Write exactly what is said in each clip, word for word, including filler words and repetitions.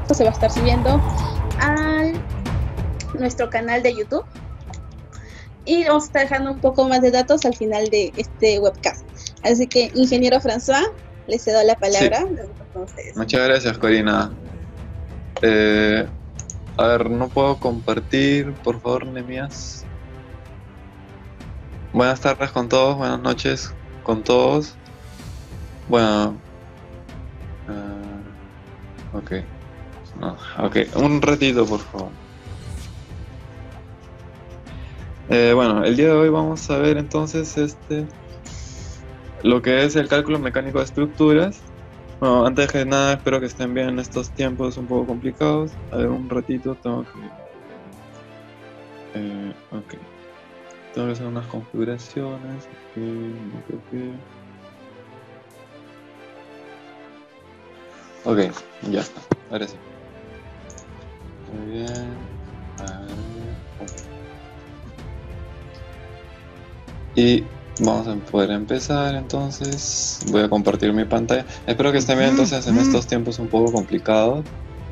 se va a estar subiendo a nuestro canal de YouTube. Y vamos a estar dejando un poco más de datos al final de este webcast. Así que, ingeniero François, le cedo la palabra. Sí. Muchas gracias, Corina. Eh, a ver, no puedo compartir, por favor, Nehemías. Buenas tardes con todos, buenas noches con todos. Bueno, uh, ok, no, ok, un ratito, por favor. Eh, bueno, el día de hoy vamos a ver entonces este lo que es el cálculo mecánico de estructuras. Bueno, antes de nada, espero que estén bien en estos tiempos un poco complicados. A ver, un ratito tengo que... Eh, ok. Tengo que hacer unas configuraciones. Okay, ok, ok, ya está. Ahora sí. Muy bien. A ver, okay. Y vamos a poder empezar entonces. Voy a compartir mi pantalla. Espero que estén bien entonces en estos tiempos un poco complicados.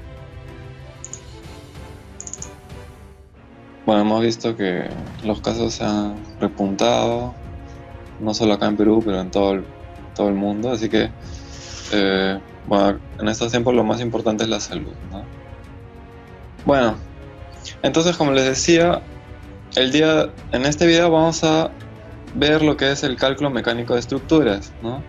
Bueno, hemos visto que los casos se han repuntado, no solo acá en Perú, pero en todo el, todo el mundo. Así que, eh, bueno, en estos tiempos lo más importante es la salud, ¿no? Bueno, entonces como les decía, el día, en este video vamos a ver lo que es el cálculo mecánico de estructuras, ¿no?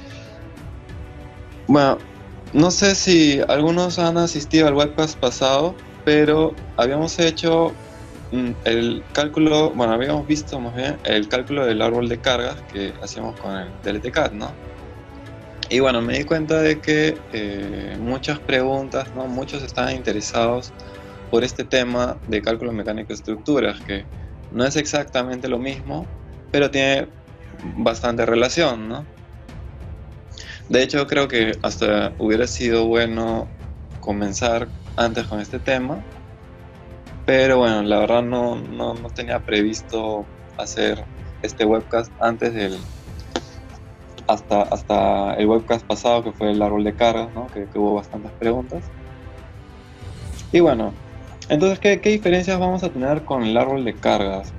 Bueno, no sé si algunos han asistido al webcast pasado, pero habíamos hecho el cálculo, bueno, habíamos visto más bien el cálculo del árbol de cargas que hacíamos con el D L T C A D, ¿no? Y bueno, me di cuenta de que eh, muchas preguntas, ¿no? Muchos estaban interesados por este tema de cálculo mecánico de estructuras, que no es exactamente lo mismo, pero tiene bastante relación, ¿no? De hecho, creo que hasta hubiera sido bueno comenzar antes con este tema, pero bueno, la verdad no, no, no tenía previsto hacer este webcast antes del... Hasta, hasta el webcast pasado, que fue el árbol de cargas, ¿no? que, que hubo bastantes preguntas. Y bueno, entonces, ¿qué, qué diferencias vamos a tener con el árbol de cargas?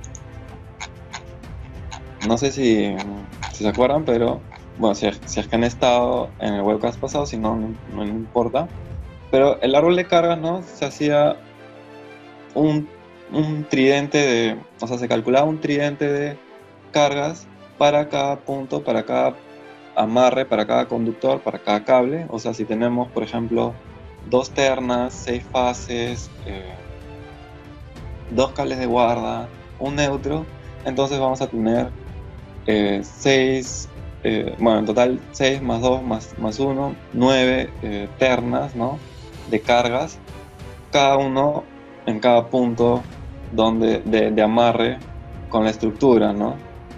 No sé si, si se acuerdan, pero bueno, si, si es que han estado en el webcast pasado, si no, no, no importa. Pero el árbol de cargas, ¿no? Se hacía un, un tridente de, o sea, se calculaba un tridente de cargas para cada punto, para cada amarre, para cada conductor, para cada cable. O sea, si tenemos, por ejemplo, dos ternas, seis fases, eh, dos cables de guarda, un neutro, entonces vamos a tener eh, seis, eh, bueno, en total seis más dos más, más uno, nueve eh, ternas, ¿no? de cargas, cada uno en cada punto donde, de, de amarre con la estructura, ¿no?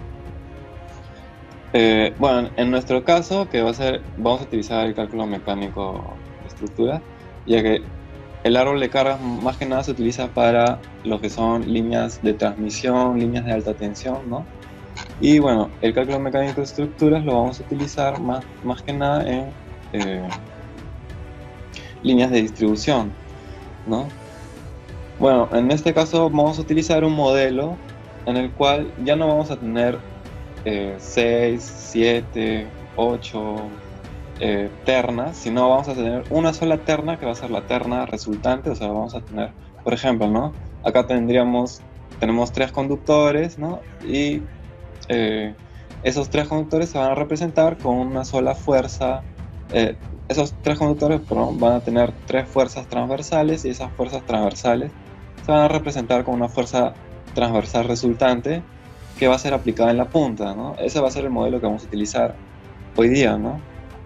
Eh, bueno, en nuestro caso, que va a ser, vamos a utilizar el cálculo mecánico de estructura, ya que el árbol de cargas más que nada se utiliza para lo que son líneas de transmisión, líneas de alta tensión, ¿no? Y bueno, el cálculo mecánico de estructuras lo vamos a utilizar más, más que nada en eh, líneas de distribución, ¿no? Bueno, en este caso vamos a utilizar un modelo en el cual ya no vamos a tener seis, siete, ocho eh, ternas, sino vamos a tener una sola terna que va a ser la terna resultante. O sea, vamos a tener, por ejemplo, ¿no? Acá tendríamos, tenemos tres conductores, ¿no? Y eh, esos tres conductores se van a representar con una sola fuerza. Eh, esos tres conductores, perdón, van a tener tres fuerzas transversales, y esas fuerzas transversales se van a representar con una fuerza transversal resultante que va a ser aplicada en la punta, ¿no? Ese va a ser el modelo que vamos a utilizar hoy día, ¿no?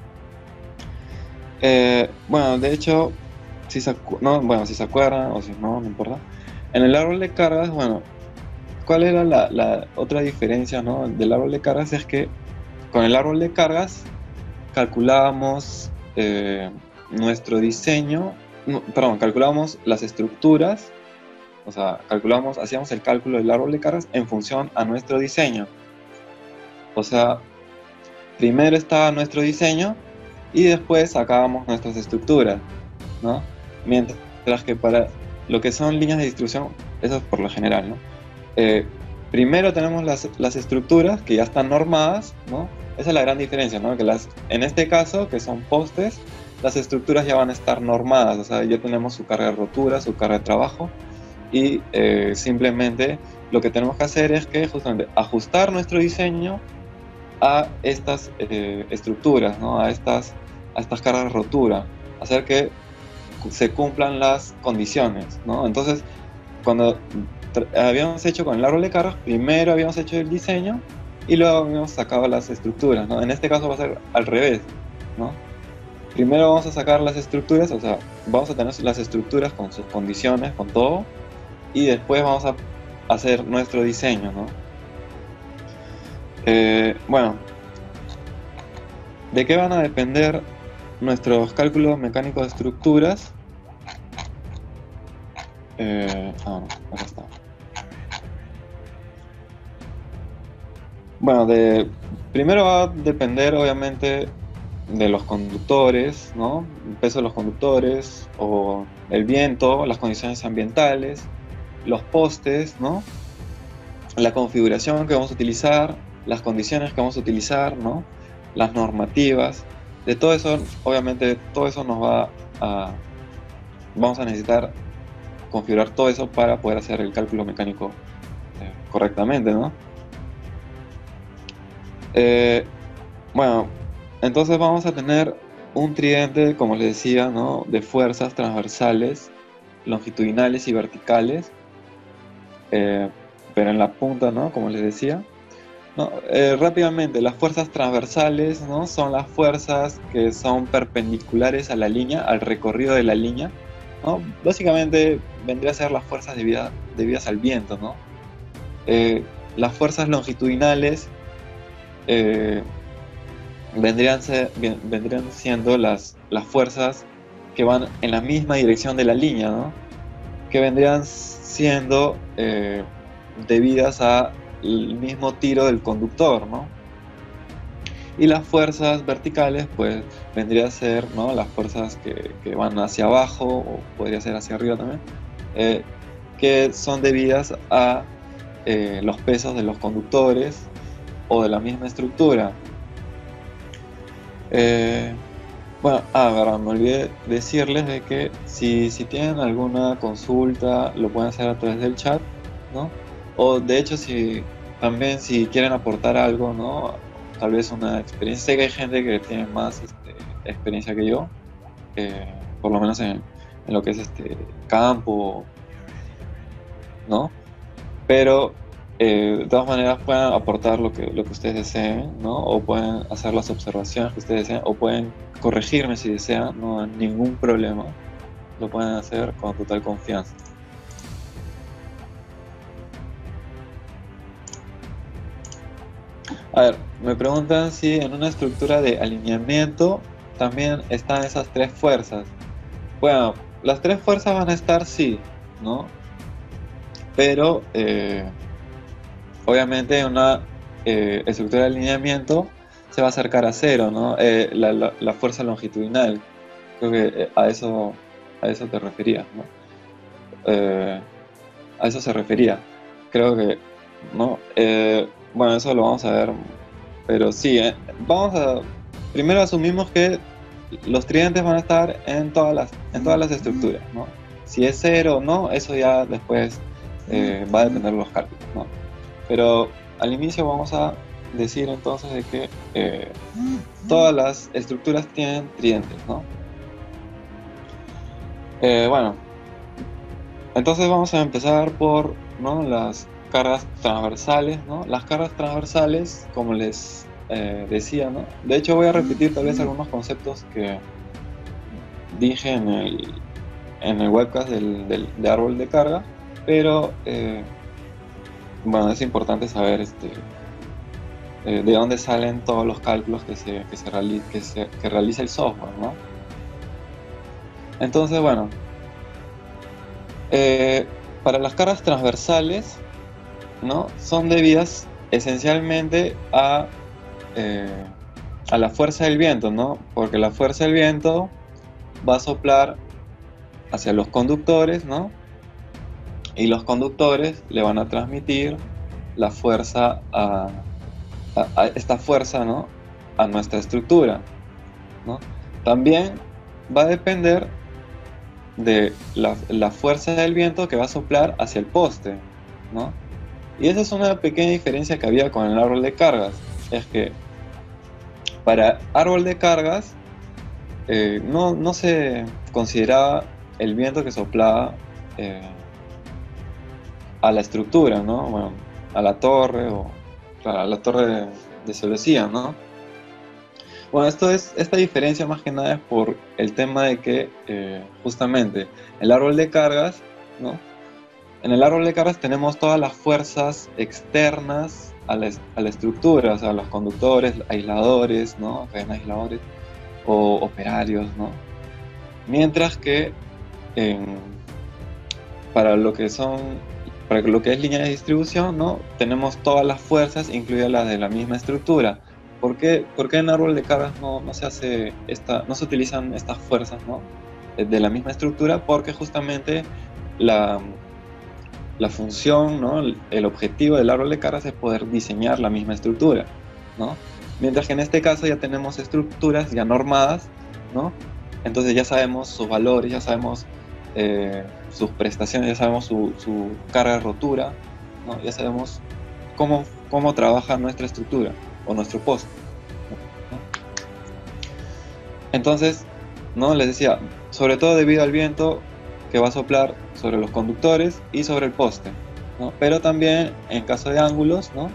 Eh, bueno, de hecho, si se, no, bueno, si se acuerdan o si no, no importa. En el árbol de cargas, bueno, ¿cuál era la, la otra diferencia, ¿no? del árbol de cargas? Es que con el árbol de cargas calculábamos eh, nuestro diseño, no, perdón, calculábamos las estructuras. O sea, calculamos, hacíamos el cálculo del árbol de cargas en función a nuestro diseño. O sea, primero estaba nuestro diseño y después sacábamos nuestras estructuras, ¿no? mientras que para lo que son líneas de distribución, eso es por lo general, ¿no? Eh, primero tenemos las, las estructuras que ya están normadas, ¿no? Esa es la gran diferencia, ¿no? Que las, en este caso, que son postes, las estructuras ya van a estar normadas, o sea, ya tenemos su carga de rotura, su carga de trabajo, y eh, simplemente lo que tenemos que hacer es que justamente ajustar nuestro diseño a estas eh, estructuras, ¿no? A estas, a estas cargas de rotura, hacer que se cumplan las condiciones, ¿no? Entonces, cuando habíamos hecho con el árbol de cargas, primero habíamos hecho el diseño y luego habíamos sacado las estructuras, ¿no? En este caso va a ser al revés, ¿no? Primero vamos a sacar las estructuras, o sea, vamos a tener las estructuras con sus condiciones, con todo, y después vamos a hacer nuestro diseño, ¿no? Eh, bueno, ¿de qué van a depender nuestros cálculos mecánicos de estructuras? Eh, ah, no, acá está. Bueno, de, primero va a depender obviamente de los conductores, ¿no? El peso de los conductores, o el viento, las condiciones ambientales, los postes, ¿no? La configuración que vamos a utilizar, las condiciones que vamos a utilizar, ¿no? Las normativas. De todo eso, obviamente, todo eso nos va a... Vamos a necesitar configurar todo eso para poder hacer el cálculo mecánico eh, correctamente, ¿no? Eh, bueno, entonces vamos a tener un tridente, como les decía, ¿no? De fuerzas transversales, longitudinales y verticales, eh, pero en la punta, ¿no? Como les decía, ¿no? Eh, rápidamente, las fuerzas transversales, ¿no? Son las fuerzas que son perpendiculares a la línea, al recorrido de la línea, ¿no? Básicamente vendría a ser las fuerzas debidas, debidas al viento, ¿no? Eh, las fuerzas longitudinales eh, vendrían, ser, vendrían siendo las, las fuerzas que van en la misma dirección de la línea, ¿no? Que vendrían siendo eh, debidas al mismo tiro del conductor, ¿no? Y las fuerzas verticales, pues, vendría a ser, ¿no? Las fuerzas que, que van hacia abajo, o podría ser hacia arriba también, eh, que son debidas a eh, los pesos de los conductores o de la misma estructura. Eh, bueno, ah, verdad, me olvidé decirles de que si, si tienen alguna consulta, lo pueden hacer a través del chat, ¿no? O de hecho, si también si quieren aportar algo, ¿no? Tal vez una experiencia. Sé que hay gente que tiene más este, experiencia que yo, eh, por lo menos en, en lo que es este campo, ¿no? Pero eh, de todas maneras pueden aportar lo que, lo que ustedes deseen, ¿no? O pueden hacer las observaciones que ustedes deseen, o pueden corregirme si desean, no hay ningún problema. Lo pueden hacer con total confianza. A ver, me preguntan si en una estructura de alineamiento también están esas tres fuerzas. Bueno, las tres fuerzas van a estar sí, ¿no? Pero eh, obviamente en una eh, estructura de alineamiento se va a acercar a cero, ¿no? Eh, la, la, la fuerza longitudinal. Creo que a eso, a eso te referías, ¿no? Eh, a eso se refería. Creo que, ¿no? Eh, bueno, eso lo vamos a ver, pero sí, eh, vamos a... Primero asumimos que los tridentes van a estar en todas las, en todas las estructuras, ¿no? Si es cero o no, eso ya después eh, va a depender de los cálculos, ¿no? Pero al inicio vamos a decir entonces de que eh, todas las estructuras tienen tridentes, ¿no? Eh, bueno, entonces vamos a empezar por, ¿no? Las cargas transversales, ¿no? Las cargas transversales, como les eh, decía, ¿no? De hecho voy a repetir tal vez algunos conceptos que dije en el, en el webcast del, del, de árbol de carga, pero eh, bueno, es importante saber este, eh, de dónde salen todos los cálculos que se, que se, reali que se que realiza el software, ¿no? Entonces, bueno, eh, para las cargas transversales, ¿no? Son debidas esencialmente a, eh, a la fuerza del viento, ¿no? Porque la fuerza del viento va a soplar hacia los conductores, ¿no? Y los conductores le van a transmitir la fuerza a, a, a esta fuerza, ¿no? A nuestra estructura, ¿no? También va a depender de la, la fuerza del viento que va a soplar hacia el poste, ¿no? Y esa es una pequeña diferencia que había con el árbol de cargas. Es que para árbol de cargas eh, no, no se consideraba el viento que soplaba eh, a la estructura, ¿no? Bueno, a la torre o a la torre de, de celosía, ¿no? Bueno, esto es, esta diferencia más que nada es por el tema de que eh, justamente el árbol de cargas, ¿no? En el árbol de cargas tenemos todas las fuerzas externas a la, a la estructura, o sea, los conductores, aisladores, ¿no? Cadena aisladores o operarios, ¿no? Mientras que en, para lo que son, para lo que es línea de distribución, ¿no? Tenemos todas las fuerzas, incluidas las de la misma estructura. ¿Por qué, por qué en árbol de cargas no, no se hace esta, no se utilizan estas fuerzas, ¿no? De la misma estructura? Porque justamente la La función, ¿no? El objetivo del árbol de cargas es poder diseñar la misma estructura, ¿no? Mientras que en este caso ya tenemos estructuras ya normadas, ¿no? Entonces ya sabemos sus valores, ya sabemos eh, sus prestaciones, ya sabemos su, su carga de rotura, ¿no? Ya sabemos cómo, cómo trabaja nuestra estructura o nuestro poste, ¿no? Entonces, ¿no? Les decía, sobre todo debido al viento que va a soplar sobre los conductores y sobre el poste, ¿no? Pero también en caso de ángulos, ¿no?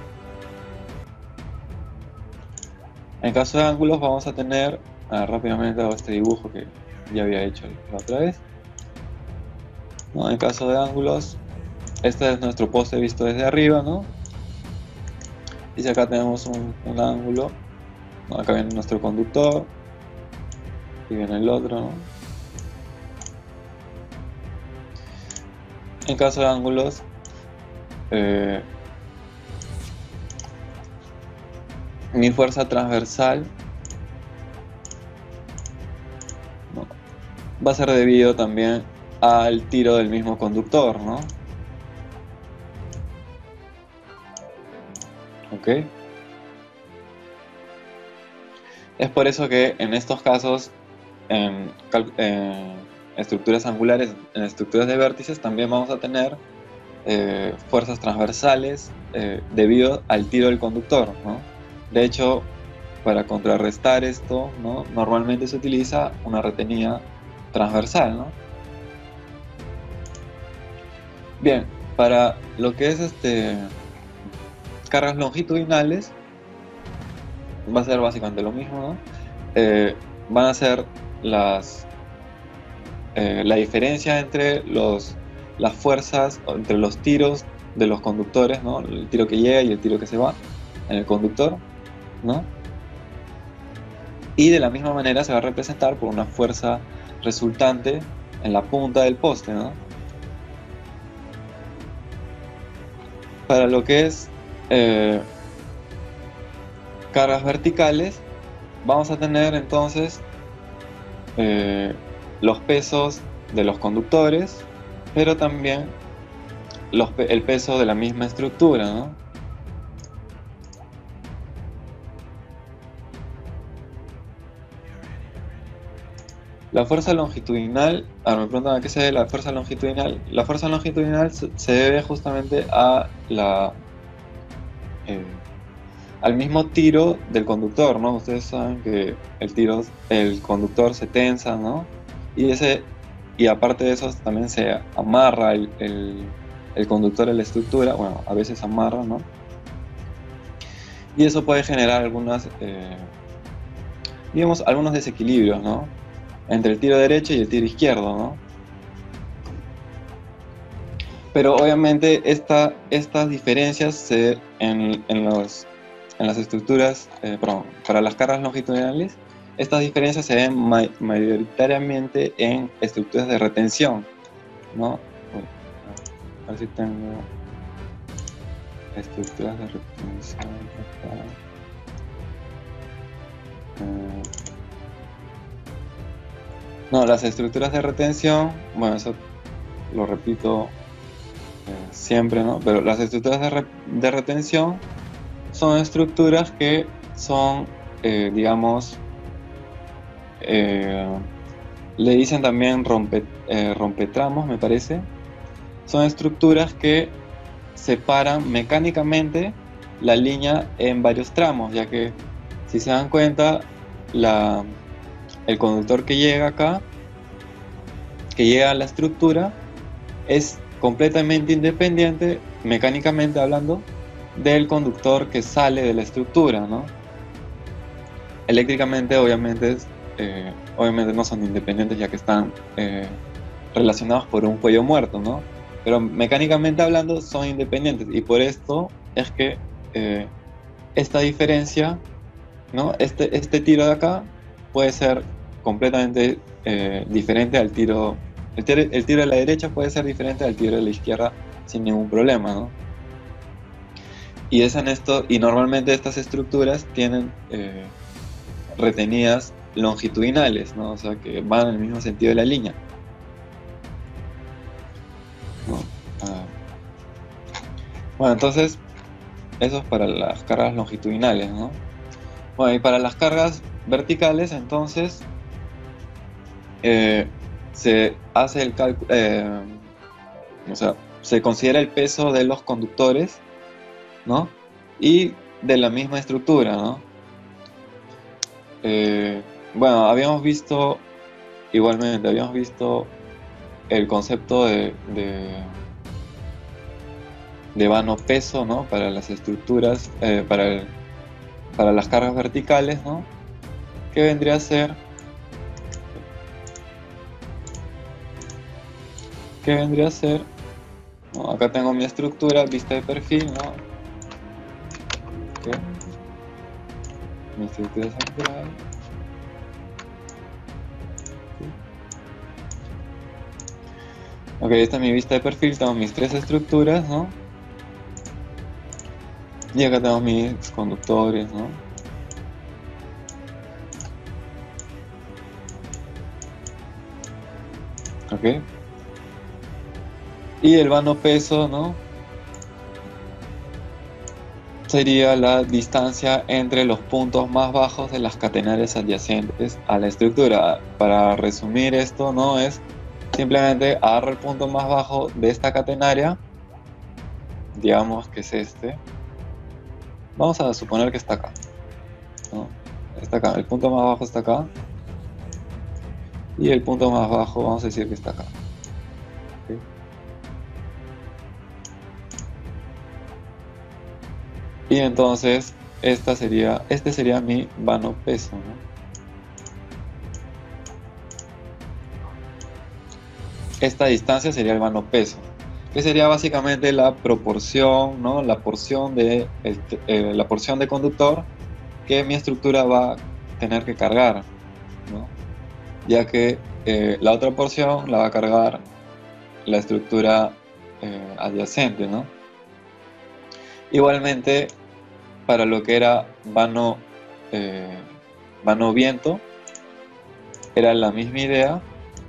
En caso de ángulos vamos a tener, ah, rápidamente hago este dibujo que ya había hecho la otra vez, ¿no? En caso de ángulos, este es nuestro poste visto desde arriba, ¿no? Y si acá tenemos un, un ángulo, ¿no? Acá viene nuestro conductor y viene el otro, ¿no? En caso de ángulos, eh, mi fuerza transversal, ¿no? Va a ser debido también al tiro del mismo conductor, ¿no? ¿Ok? Es por eso que en estos casos, en, en estructuras angulares, en estructuras de vértices, también vamos a tener eh, fuerzas transversales eh, debido al tiro del conductor, ¿no? De hecho, para contrarrestar esto, ¿no? Normalmente se utiliza una retenida transversal, ¿no? Bien, para lo que es este cargas longitudinales, va a ser básicamente lo mismo, ¿no? Eh, van a ser las Eh, la diferencia entre los, las fuerzas, entre los tiros de los conductores, ¿no? El tiro que llega y el tiro que se va en el conductor, ¿no? Y de la misma manera se va a representar por una fuerza resultante en la punta del poste, ¿no? Para lo que es eh, cargas verticales, vamos a tener entonces eh, los pesos de los conductores, pero también los, el peso de la misma estructura, ¿no? La fuerza longitudinal, ahora me preguntan a qué se debe la fuerza longitudinal. La fuerza longitudinal se debe justamente a la, eh, al mismo tiro del conductor, ¿no? Ustedes saben que el tiro, el conductor se tensa, ¿no? Y, ese, y aparte de eso también se amarra el, el, el conductor a la estructura, bueno, a veces amarra, ¿no? Y eso puede generar algunas, eh, digamos, algunos desequilibrios, ¿no? Entre el tiro derecho y el tiro izquierdo, ¿no? Pero obviamente esta, estas diferencias se, en, en, los, en las estructuras, eh, perdón, para las cargas longitudinales, estas diferencias se ven ma mayoritariamente en estructuras de retención, ¿no? A ver si tengo estructuras de retención acá. Eh, No, las estructuras de retención, bueno, eso lo repito eh, siempre, ¿no? Pero las estructuras de, re de retención son estructuras que son, eh, digamos, eh, le dicen también rompe, eh, rompetramos, me parece. Son estructuras que separan mecánicamente la línea en varios tramos, ya que, si se dan cuenta, la, el conductor que llega acá, que llega a la estructura, es completamente independiente, mecánicamente hablando, del conductor que sale de la estructura, ¿no? Eléctricamente, obviamente, eh, obviamente no son independientes, ya que están eh, relacionados por un cuello muerto, ¿no? Pero mecánicamente hablando son independientes, y por esto es que eh, esta diferencia, ¿no? Este, este tiro de acá puede ser completamente eh, diferente al tiro, el tiro, el tiro de la derecha puede ser diferente al tiro de la izquierda sin ningún problema, ¿no? Y es en esto, y normalmente estas estructuras tienen eh, retenidas longitudinales, ¿no? O sea, que van en el mismo sentido de la línea, ¿no? Ah. Bueno, entonces eso es para las cargas longitudinales, ¿no? Bueno, y para las cargas verticales, entonces eh, se hace el cálculo, eh, o sea, se considera el peso de los conductores, ¿no? Y de la misma estructura, ¿no? Eh, bueno, habíamos visto, igualmente, habíamos visto el concepto de, de, de vano peso, ¿no? Para las estructuras, eh, para, el, para las cargas verticales, ¿no? Que vendría a ser, que vendría a ser, ¿no? Acá tengo mi estructura, vista de perfil, ¿no? Okay. Mi estructura central. Ok, esta es mi vista de perfil, tengo mis tres estructuras, ¿no? Y acá tengo mis conductores, ¿no? Ok. Y el vano peso, ¿no? Sería la distancia entre los puntos más bajos de las catenarias adyacentes a la estructura. Para resumir esto, ¿no? Es simplemente agarro el punto más bajo de esta catenaria, digamos que es este. Vamos a suponer que está acá, ¿no? Está acá, el punto más bajo está acá. Y el punto más bajo, vamos a decir que está acá. ¿Okay? Y entonces esta sería, este sería mi vano peso, ¿no? Esta distancia sería el vano peso, que sería básicamente la proporción, ¿no? La porción de, el, eh, la porción de conductor que mi estructura va a tener que cargar, ¿no? Ya que eh, la otra porción la va a cargar la estructura eh, adyacente, ¿no? Igualmente, para lo que era vano, eh, vano viento, era la misma idea.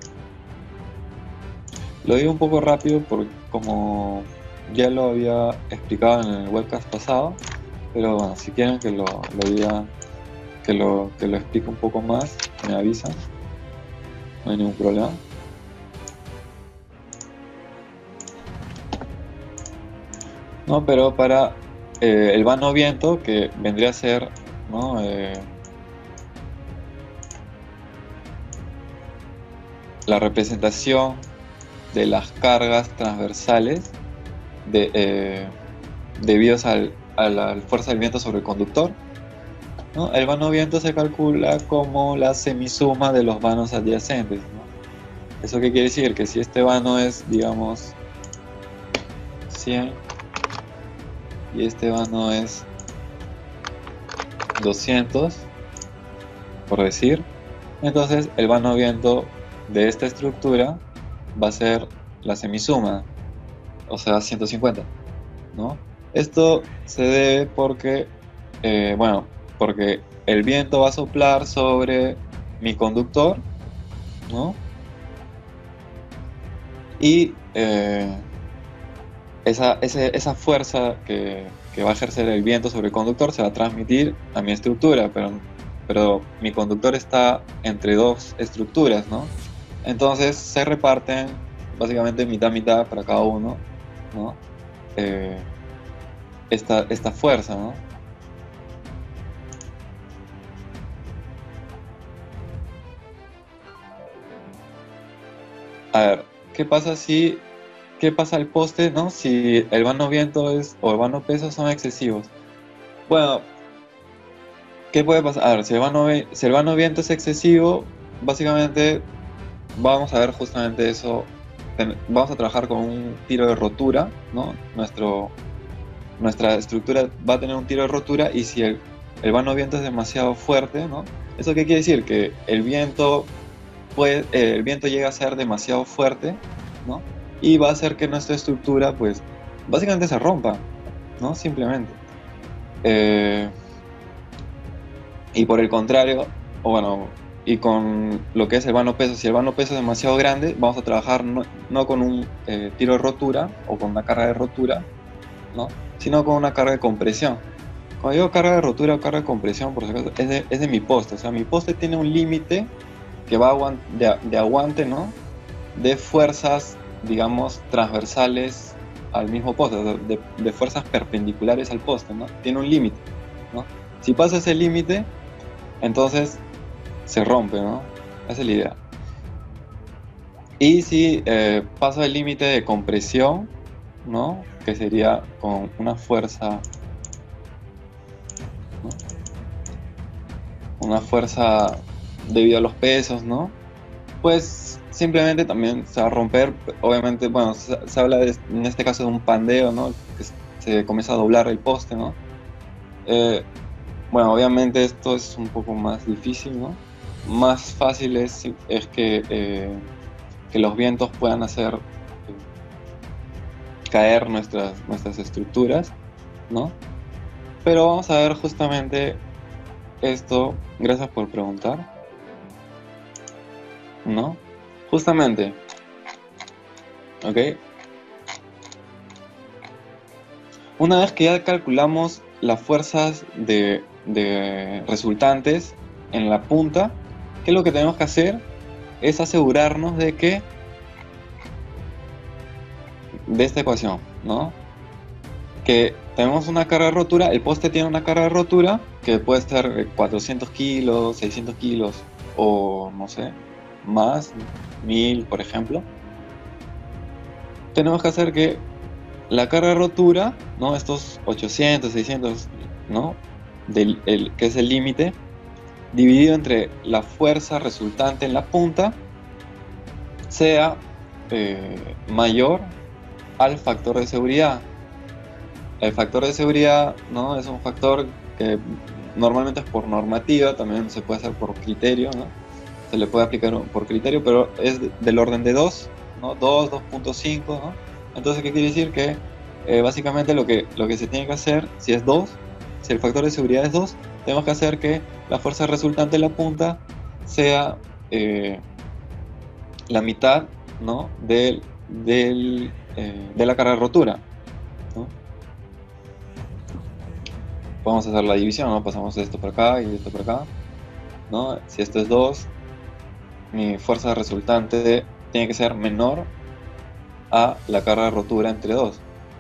Lo digo un poco rápido porque como ya lo había explicado en el webcast pasado, pero bueno, si quieren que lo, lo diga, que lo, que lo explique un poco más, me avisan, no hay ningún problema. No, pero para eh, el vano viento, que vendría a ser, ¿no? Eh, la representación de las cargas transversales de, eh, debidos al, a la fuerza del viento sobre el conductor, ¿no? El vano viento se calcula como la semisuma de los vanos adyacentes, ¿no? ¿Eso qué quiere decir? Que si este vano es, digamos, cien y este vano es doscientos, por decir, entonces el vano viento de esta estructura va a ser la semisuma, o sea, ciento cincuenta, ¿no? Esto se debe porque, eh, bueno, porque el viento va a soplar sobre mi conductor, ¿no? y eh, esa, ese, esa fuerza que, que va a ejercer el viento sobre el conductor se va a transmitir a mi estructura, pero, pero mi conductor está entre dos estructuras, ¿no? Entonces se reparten básicamente mitad mitad para cada uno, ¿no? Eh, esta, esta fuerza, ¿no? A ver, ¿qué pasa si, qué pasa al poste, ¿no? Si el vano viento es, o el vano peso son excesivos? Bueno, ¿qué puede pasar? A ver, si el vano, si el vano viento es excesivo, básicamente vamos a ver justamente eso. Vamos a trabajar con un tiro de rotura, ¿no? Nuestro, nuestra estructura va a tener un tiro de rotura, y si el, el vano viento es demasiado fuerte, ¿no? ¿Eso qué quiere decir? Que el viento, puede, eh, el viento llega a ser demasiado fuerte, ¿no? Y va a hacer que nuestra estructura, pues, básicamente se rompa, ¿no? Simplemente. Eh, y por el contrario, o bueno, y con lo que es el vano peso, si el vano peso es demasiado grande, vamos a trabajar no, no con un eh, tiro de rotura o con una carga de rotura, ¿no? Sino con una carga de compresión. Cuando digo carga de rotura o carga de compresión, por si acaso, es de, es de mi poste. O sea, mi poste tiene un límite que va aguant de, de aguante, ¿no? De fuerzas, digamos, transversales al mismo poste, de, de, de fuerzas perpendiculares al poste, ¿no? Tiene un límite, ¿no? Si pasa ese límite, entonces se rompe, ¿no? Esa es la idea. Y si eh, pasa el límite de compresión, ¿no? Que sería con una fuerza, ¿no? Una fuerza debido a los pesos, ¿no? Pues simplemente también se va a romper. Obviamente, bueno, se, se habla de, en este caso de un pandeo, ¿no? Que se comienza a doblar el poste, ¿no? Eh, bueno, obviamente esto es un poco más difícil, ¿no? Más fácil es, es que, eh, que los vientos puedan hacer eh, caer nuestras, nuestras estructuras, ¿no? Pero vamos a ver justamente esto. Gracias por preguntar, ¿no? Justamente, ¿ok? Una vez que ya calculamos las fuerzas de, de resultantes en la punta, ¿qué es lo que tenemos que hacer? Es asegurarnos de que de esta ecuación, ¿no? Que tenemos una carga de rotura, el poste tiene una carga de rotura que puede estar cuatrocientos kilos, seiscientos kilos, o no sé, más, mil, por ejemplo. Tenemos que hacer que la carga de rotura, ¿no? Estos ochocientos, seiscientos, ¿no? Del, el, que es el límite, dividido entre la fuerza resultante en la punta, sea eh, mayor al factor de seguridad. El factor de seguridad, ¿no? Es un factor que normalmente es por normativa, también se puede hacer por criterio, ¿no? Se le puede aplicar por criterio, pero es del orden de dos, ¿no? dos, dos punto cinco, ¿no? Entonces, ¿qué quiere decir? Que eh, básicamente lo que, lo que se tiene que hacer, si es dos, si el factor de seguridad es dos, tenemos que hacer que la fuerza resultante en la punta sea eh, la mitad, ¿no? del, del, eh, de la carga de rotura, ¿no? Vamos a hacer la división, ¿no? Pasamos esto por acá y esto por acá, ¿no? Si esto es dos, mi fuerza resultante tiene que ser menor a la carga de rotura entre dos.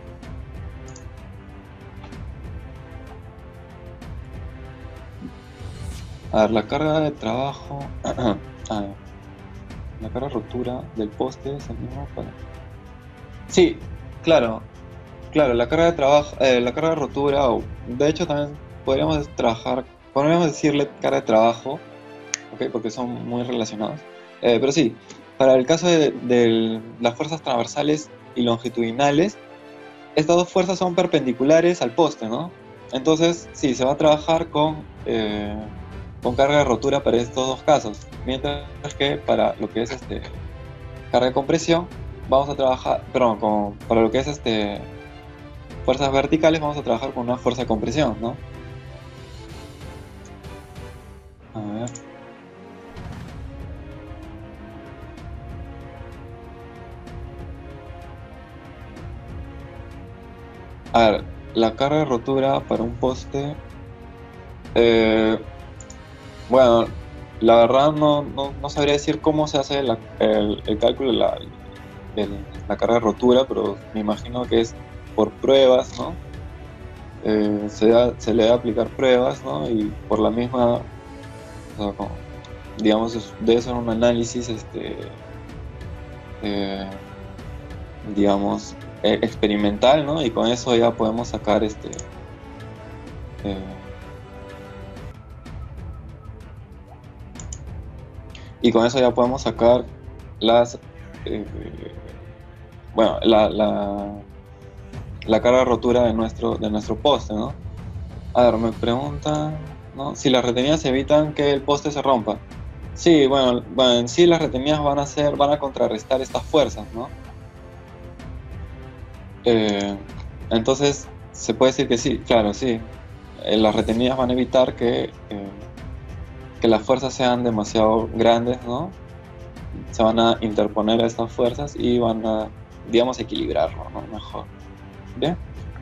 A ver, la carga de trabajo, ah, la carga de rotura del poste es el mismo para... Sí, claro, claro, la carga de trabajo, eh, la carga de rotura, o de hecho también podríamos trabajar, podríamos decirle carga de trabajo, ¿okay? Porque son muy relacionados. Eh, pero sí, para el caso de, de las fuerzas transversales y longitudinales, estas dos fuerzas son perpendiculares al poste, ¿no? Entonces, sí, se va a trabajar con, eh, con carga de rotura para estos dos casos, mientras que para lo que es este, carga de compresión, vamos a trabajar, perdón, con, para lo que es este, fuerzas verticales, vamos a trabajar con una fuerza de compresión, ¿no? A ver. A ver, la carga de rotura para un poste, eh, bueno, la verdad no, no, no sabría decir cómo se hace la- el, el cálculo de la, el- la carga de rotura, pero me imagino que es por pruebas, ¿no? Eh, se, da- se le debe aplicar pruebas, ¿no? Y por la misma, o sea, como, digamos, es- debe ser un análisis, este, eh, digamos, eh, experimental, ¿no? Y con eso ya podemos sacar, este, eh, y con eso ya podemos sacar las, eh, bueno, la, la, la carga de rotura de nuestro, de nuestro poste, ¿no? A ver, me preguntan, ¿no? Si las retenidas evitan que el poste se rompa. Sí, bueno, bueno, en sí las retenidas van a ser, van a contrarrestar estas fuerzas, ¿no? Eh, entonces, se puede decir que sí, claro, sí. Eh, las retenidas van a evitar que, eh, que las fuerzas sean demasiado grandes, ¿no? Se van a interponer a estas fuerzas y van a, digamos, equilibrarlo, ¿no? Mejor. ¿Bien?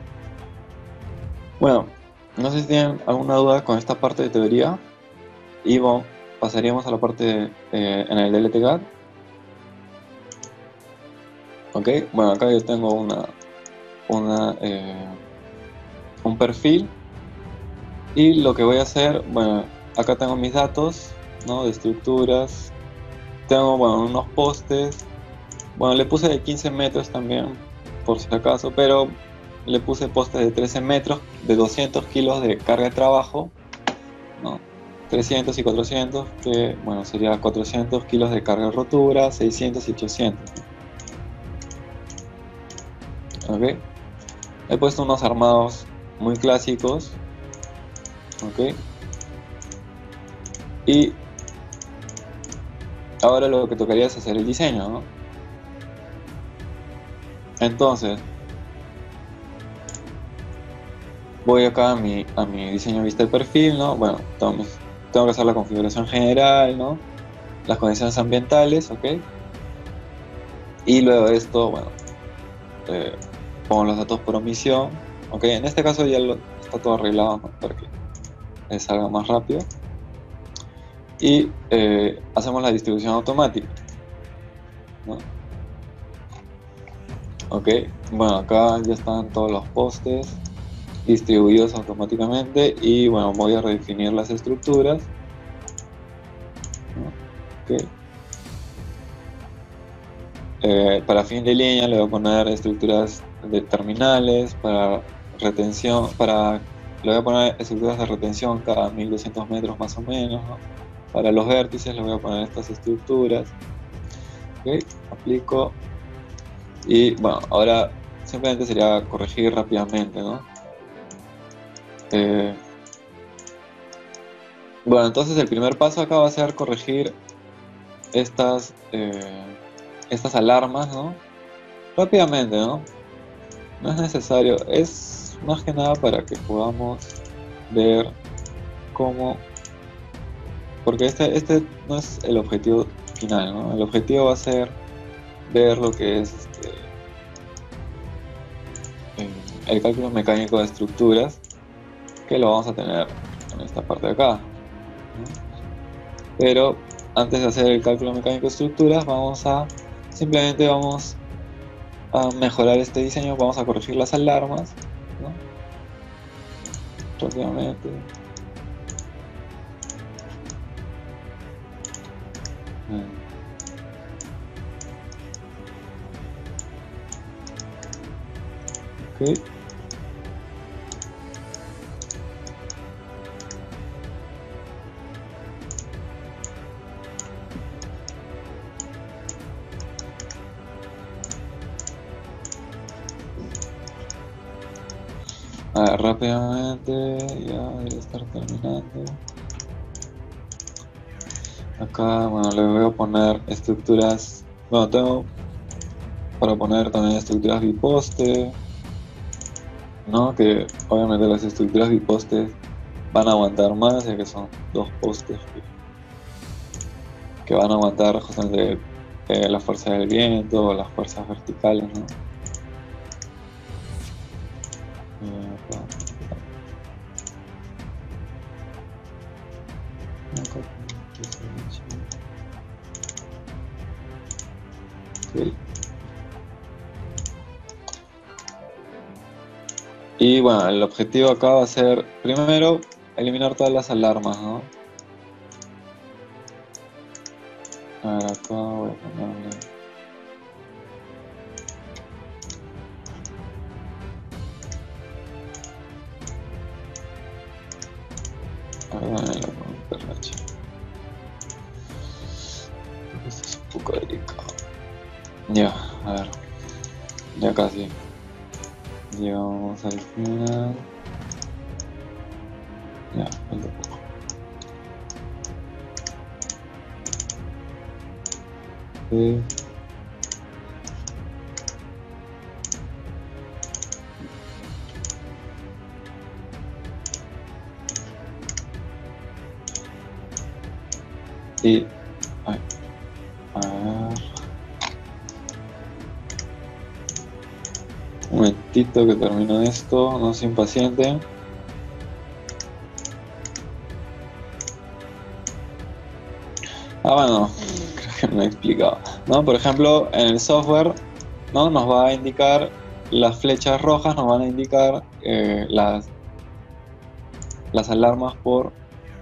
Bueno, no sé si tienen alguna duda con esta parte de teoría. Y bueno, pasaríamos a la parte eh, en el D L T G A T. Ok, bueno, acá yo tengo una, una, eh, un perfil. Y lo que voy a hacer, bueno, acá tengo mis datos, ¿no? De estructuras. Tengo, bueno, unos postes. Bueno, le puse de quince metros también, por si acaso, pero le puse postes de trece metros, de doscientos kilos de carga de trabajo, ¿no? trescientos y cuatrocientos, que, bueno, sería cuatrocientos kilos de carga de rotura, seiscientos y ochocientos. ¿Ok? He puesto unos armados muy clásicos, ¿ok? Y ahora lo que tocaría es hacer el diseño, ¿no? Entonces, voy acá a mi, a mi diseño vista de perfil, ¿no? Bueno, tengo, mis- tengo que hacer la configuración general, ¿no? Las condiciones ambientales, ¿ok? Y luego de esto, bueno, eh, pongo los datos por omisión, ¿ok? En este caso ya lo, está todo arreglado, ¿no? Para que eh, salga más rápido. Y eh, hacemos la distribución automática, ¿no? Ok, bueno, acá ya están todos los postes distribuidos automáticamente y bueno, voy a redefinir las estructuras, ¿no? Okay. Eh, para fin de línea le voy a poner estructuras de terminales, para retención, para le voy a poner estructuras de retención cada mil doscientos metros más o menos, ¿no? Para los vértices le voy a poner estas estructuras. Ok, aplico y bueno, ahora simplemente sería corregir rápidamente, ¿no? Eh, bueno, entonces el primer paso acá va a ser corregir estas, eh, estas alarmas, ¿no? Rápidamente, ¿no? No es necesario, es más que nada para que podamos ver cómo, porque este, este no es el objetivo final, ¿no? El objetivo va a ser ver lo que es este, eh, el cálculo mecánico de estructuras, que lo vamos a tener en esta parte de acá, ¿no? Pero antes de hacer el cálculo mecánico de estructuras, vamos a simplemente vamos a mejorar este diseño, vamos a corregir las alarmas, ¿no? Rápidamente. Ok. A ver, rápidamente, ya debería estar terminando. Acá, bueno, le voy a poner estructuras, bueno, tengo para poner también estructuras biposte, ¿no? Que obviamente las estructuras biposte van a aguantar más, ya que son dos postes que, que van a aguantar justamente eh, la fuerza del viento o las fuerzas verticales, ¿no? Okay. Y bueno, el objetivo acá va a ser primero eliminar todas las alarmas, ¿no? A ver, acá voy a ponerle. Perdón, la perracha. Esto es un poco delicado. Ya, a ver. Ya casi. Llegamos al final. Ya, falta poco. Sí. Y ay, a ver. Un momentito que termino esto, no soy impaciente. Ah, bueno, creo que me he explicado. ¿No? Por ejemplo, en el software, ¿no? Nos va a indicar las flechas rojas, nos van a indicar eh, las, las alarmas por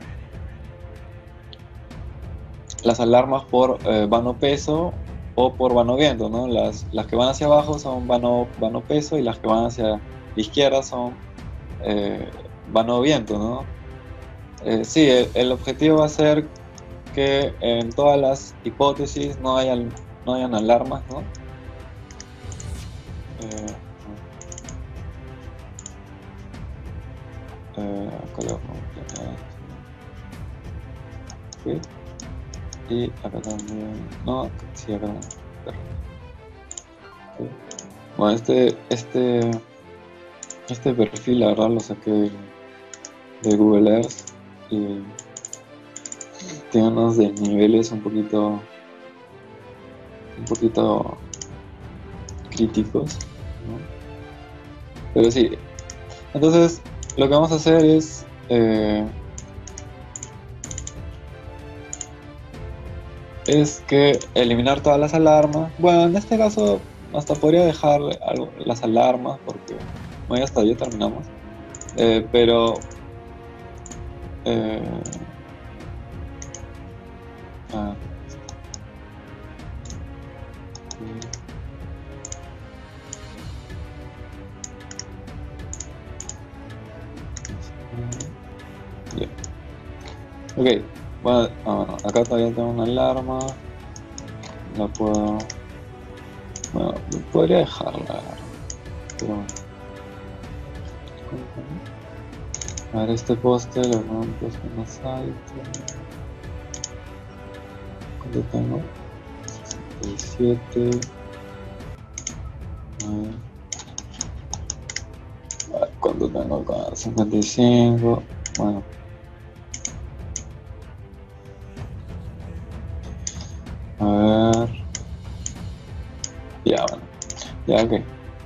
las alarmas por eh, vano peso o por vano viento, ¿no? Las, las que van hacia abajo son vano, vano peso y las que van hacia la izquierda son eh, vano viento, ¿no? Eh, sí, el, el objetivo va a ser que en todas las hipótesis no hayan, no hayan alarmas, ¿no? Eh, eh, acá le vamos a poner, ¿sí? Y acá también, no, sí, acá también. ¿Sí? Bueno, este, este, este perfil la verdad lo saqué de, de Google Earth y tiene unos desniveles un poquito, un poquito críticos, ¿no? Pero sí, entonces lo que vamos a hacer es eh, es que eliminar todas las alarmas. Bueno, en este caso hasta podría dejar algo, las alarmas porque bueno, hasta ya terminamos, eh, pero eh, ah, yeah. Ok, bueno, ah, bueno, acá todavía tengo una alarma, la puedo, bueno, podría dejarla, pero a ver, este poste lo rompo más alto. ¿Cuánto tengo? sesenta y siete. A ver. A ver, ¿cuánto tengo acá? cincuenta y cinco. Bueno. A ver. Ya, bueno. Ya, ok.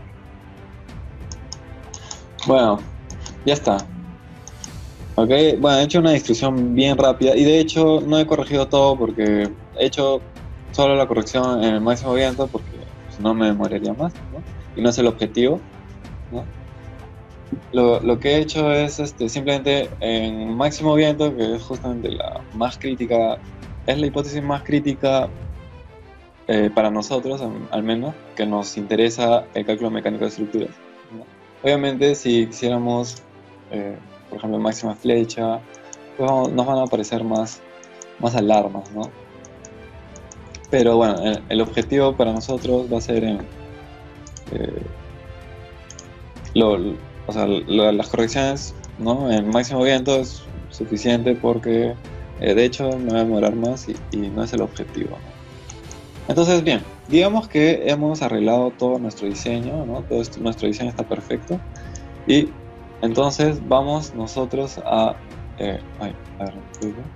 Bueno, ya está. Ok, bueno, he hecho una distribución bien rápida y de hecho no he corregido todo porque he hecho solo la corrección en el máximo viento porque si no me demoraría más, ¿no? Y no es el objetivo, ¿no? Lo, lo que he hecho es este, simplemente en máximo viento, que es justamente la más crítica, es la hipótesis más crítica eh, para nosotros, al menos, que nos interesa el cálculo mecánico de estructuras, ¿no? Obviamente si quisiéramos eh, por ejemplo máxima flecha, pues vamos, nos van a aparecer más, más alarmas, ¿no? Pero bueno, el, el objetivo para nosotros va a ser en, eh, lo, lo, o sea, lo, las correcciones, ¿no? En máximo viento es suficiente porque eh, de hecho me va a demorar más y, y no es el objetivo, ¿no? Entonces bien, digamos que hemos arreglado todo nuestro diseño, ¿no? Todo esto, nuestro diseño está perfecto y entonces vamos nosotros a... Eh, ay, a ver,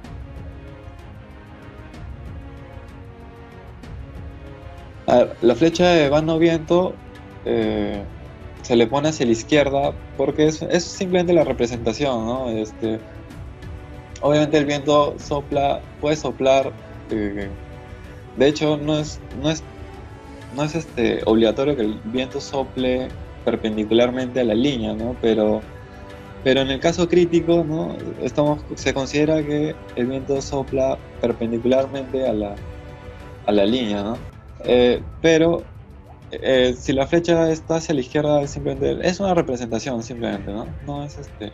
a ver, la flecha de vano viento eh, se le pone hacia la izquierda porque es, es simplemente la representación, ¿no? Este, obviamente el viento sopla, puede soplar, eh, de hecho no es, no es, no es este, obligatorio que el viento sople perpendicularmente a la línea, ¿no? Pero, pero en el caso crítico, ¿no? Estamos, se considera que el viento sopla perpendicularmente a la, a la línea, ¿no? Eh, pero eh, si la flecha está hacia la izquierda, es simplemente es una representación, simplemente, ¿no? No es este,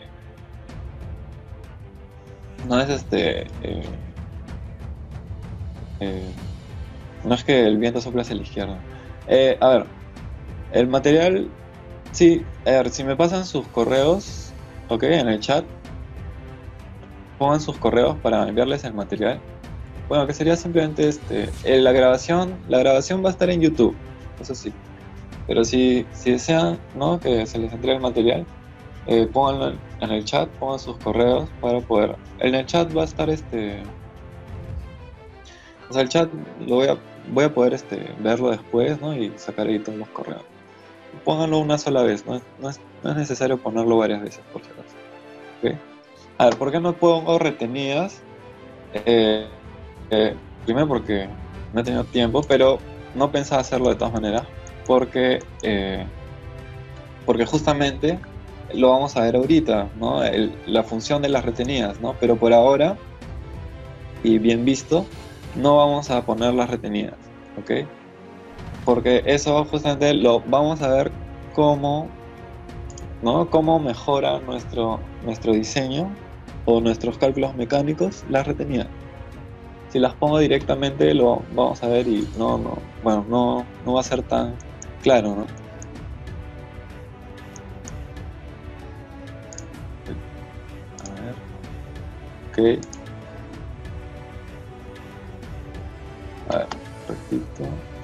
no es este, eh, eh, no es que el viento sopla hacia la izquierda. Eh, a ver, el material, sí, a ver, si me pasan sus correos, ok, en el chat, pongan sus correos para enviarles el material. Bueno, que sería simplemente este, eh, la grabación, la grabación va a estar en YouTube, eso sí. Pero si, si desean, ¿no?, que se les entregue el material, eh, pónganlo en, en el chat, pongan sus correos para poder. En el chat va a estar este. O sea, el chat lo voy a, voy a poder este, verlo después, ¿no?, y sacar ahí todos los correos. Pónganlo una sola vez, no es, no es, no es necesario ponerlo varias veces, por si acaso. ¿Okay? A ver, ¿por qué no pongo retenidas? Eh, eh, primero porque no he tenido tiempo, pero no pensaba hacerlo de todas maneras, porque, eh, porque justamente lo vamos a ver ahorita, ¿no? El, la función de las retenidas, ¿no? Pero por ahora, y bien visto, no vamos a poner las retenidas, ¿ok? Porque eso justamente lo vamos a ver cómo, ¿no?, cómo mejora nuestro, nuestro diseño o nuestros cálculos mecánicos las retenidas. Si las pongo directamente lo vamos a ver y no, no, bueno, no, no va a ser tan claro, ¿no? A ver, ok. A ver, repito.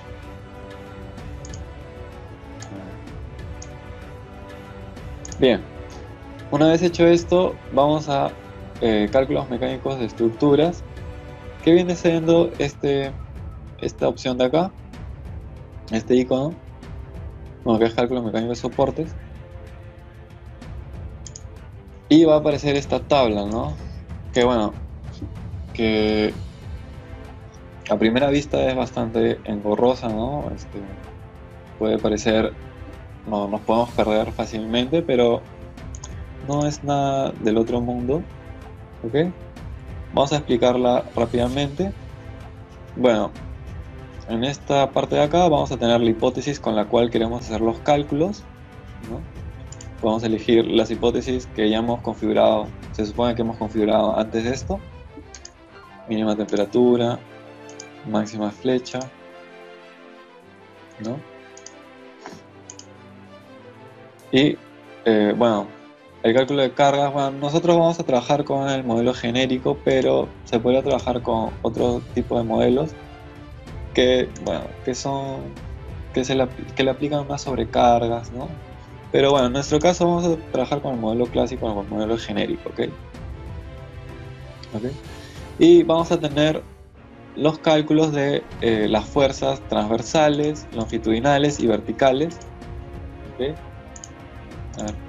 Bien, una vez hecho esto, vamos a eh, cálculos mecánicos de estructuras, que viene siendo este, esta opción de acá, este icono, bueno, que es cálculos mecánicos de soportes, y va a aparecer esta tabla, ¿no? Que bueno, que a primera vista es bastante engorrosa, ¿no? Este, puede parecer, no, nos podemos perder fácilmente, pero no es nada del otro mundo, ¿ok? Vamos a explicarla rápidamente. Bueno, en esta parte de acá vamos a tener la hipótesis con la cual queremos hacer los cálculos, ¿no? Vamos a elegir las hipótesis que ya hemos configurado, se supone que hemos configurado antes de esto. Mínima temperatura, máxima flecha, ¿no? Y eh, bueno, el cálculo de cargas, bueno, nosotros vamos a trabajar con el modelo genérico, pero se podría trabajar con otro tipo de modelos que, bueno, que son, que, se le, que le aplican unas sobrecargas, ¿no? Pero bueno, en nuestro caso vamos a trabajar con el modelo clásico, con el modelo genérico, ¿ok? ¿Ok? Y vamos a tener los cálculos de eh, las fuerzas transversales, longitudinales y verticales, ¿ok? A ver.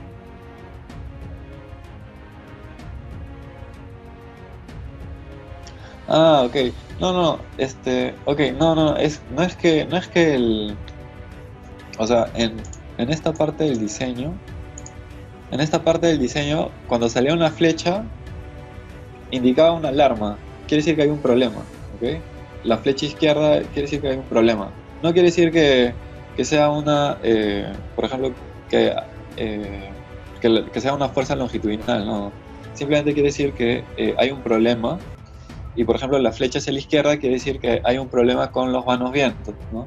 Ah, ok. No, no, este, ok, no, no, es, no es que, no es que el, o sea, en, en esta parte del diseño, en esta parte del diseño, cuando salía una flecha, indicaba una alarma, quiere decir que hay un problema, ok. La flecha izquierda quiere decir que hay un problema. No quiere decir que, que sea una, eh, por ejemplo, que, eh, que, que sea una fuerza longitudinal, no. Simplemente quiere decir que eh, hay un problema. Y por ejemplo, la flecha hacia la izquierda quiere decir que hay un problema con los vanos vientos, ¿no?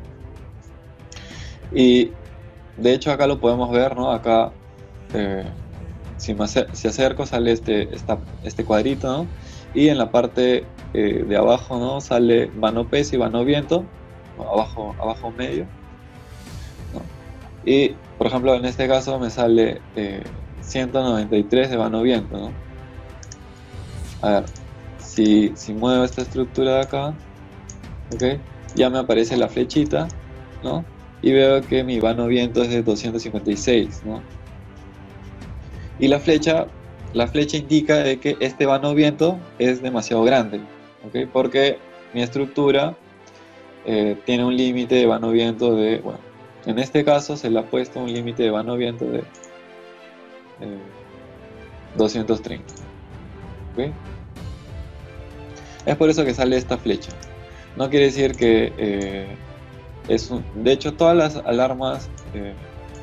Y de hecho acá lo podemos ver, ¿no? Acá, eh, si, me acer si acerco, sale este, esta, este cuadrito, ¿no? Y en la parte eh, de abajo, ¿no?, sale vano peso y vano viento, ¿no? abajo, abajo medio, ¿no? Y por ejemplo, en este caso me sale eh, ciento noventa y tres de vano viento, ¿no? A ver. Si, si muevo esta estructura de acá, ¿okay?, ya me aparece la flechita, ¿no? Y veo que mi vano viento es de doscientos cincuenta y seis, ¿no? Y la flecha la flecha indica de que este vano viento es demasiado grande, ¿ok? Porque mi estructura eh, tiene un límite de vano viento de, bueno, en este caso se le ha puesto un límite de vano viento de eh, doscientos treinta, ¿ok? Es por eso que sale esta flecha. No quiere decir que eh, es un, de hecho todas las alarmas, eh,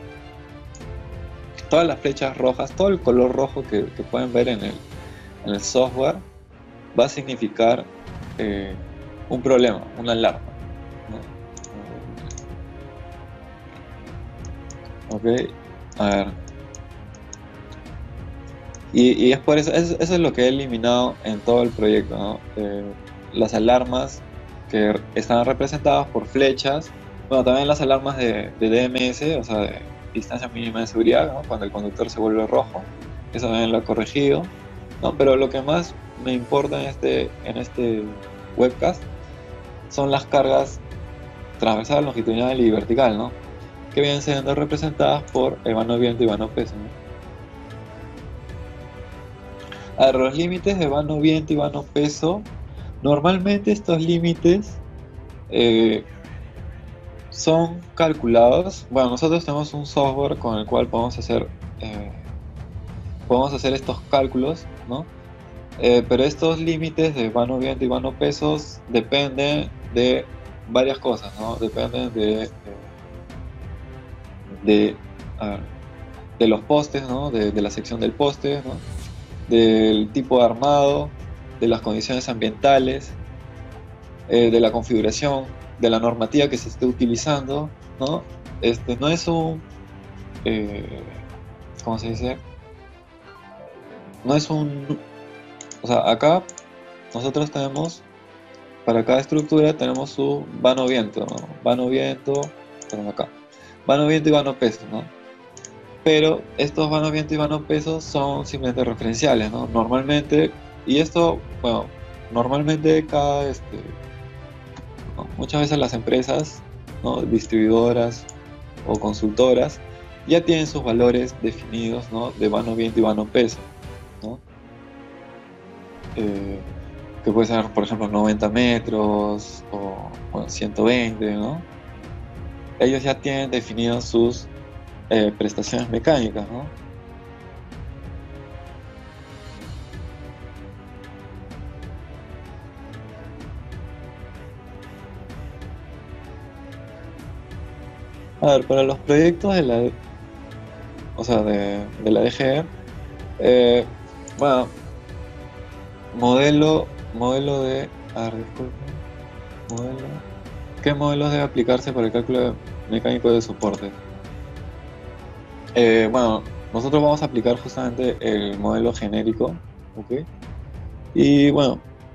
todas las flechas rojas, todo el color rojo que, que pueden ver en el, en el software va a significar eh, un problema, una alarma, ¿no? Ok, a ver. Y, y es por eso, eso, eso es lo que he eliminado en todo el proyecto, ¿no? Eh, las alarmas que están representadas por flechas, bueno, también las alarmas de, de D M S, o sea, de distancia mínima de seguridad, ¿no? Cuando el conductor se vuelve rojo, eso también lo he corregido, ¿no? Pero lo que más me importa en este, en este webcast son las cargas transversal, longitudinal y vertical, ¿no? Que vienen siendo representadas por el vano viento y vano peso, ¿no? A ver, los límites de vano viento y vano peso, normalmente estos límites eh, son calculados. Bueno, nosotros tenemos un software con el cual podemos hacer eh, podemos hacer estos cálculos, ¿no? Eh, pero estos límites de vano viento y vano pesos dependen de varias cosas, ¿no? Dependen de eh, de, a ver, de los postes, ¿no? De, de la sección del poste, ¿no? Del tipo de armado, de las condiciones ambientales, eh, de la configuración, de la normativa que se esté utilizando, ¿no? Este no es un, eh, ¿cómo se dice? No es un, o sea, acá nosotros tenemos, para cada estructura tenemos su vano viento, ¿no? Vano viento, perdón, acá, vano viento y vano peso, ¿no? Pero estos vano viento y vano peso son simplemente referenciales, ¿no? Normalmente, y esto, bueno, normalmente cada, este, ¿no? Muchas veces las empresas, ¿no? Distribuidoras o consultoras ya tienen sus valores definidos, ¿no? De vano viento y vano peso, ¿no? Eh, que puede ser, por ejemplo, noventa metros o bueno, ciento veinte, ¿no? Ellos ya tienen definidos sus eh, prestaciones mecánicas, ¿no? A ver, para los proyectos de la, o sea, de, de la D G E, eh, bueno, modelo, modelo de, a ver, disculpen, modelo, ¿qué modelos debe aplicarse para el cálculo mecánico de soporte? Eh, bueno, nosotros vamos a aplicar justamente el modelo genérico, ¿ok? Y bueno,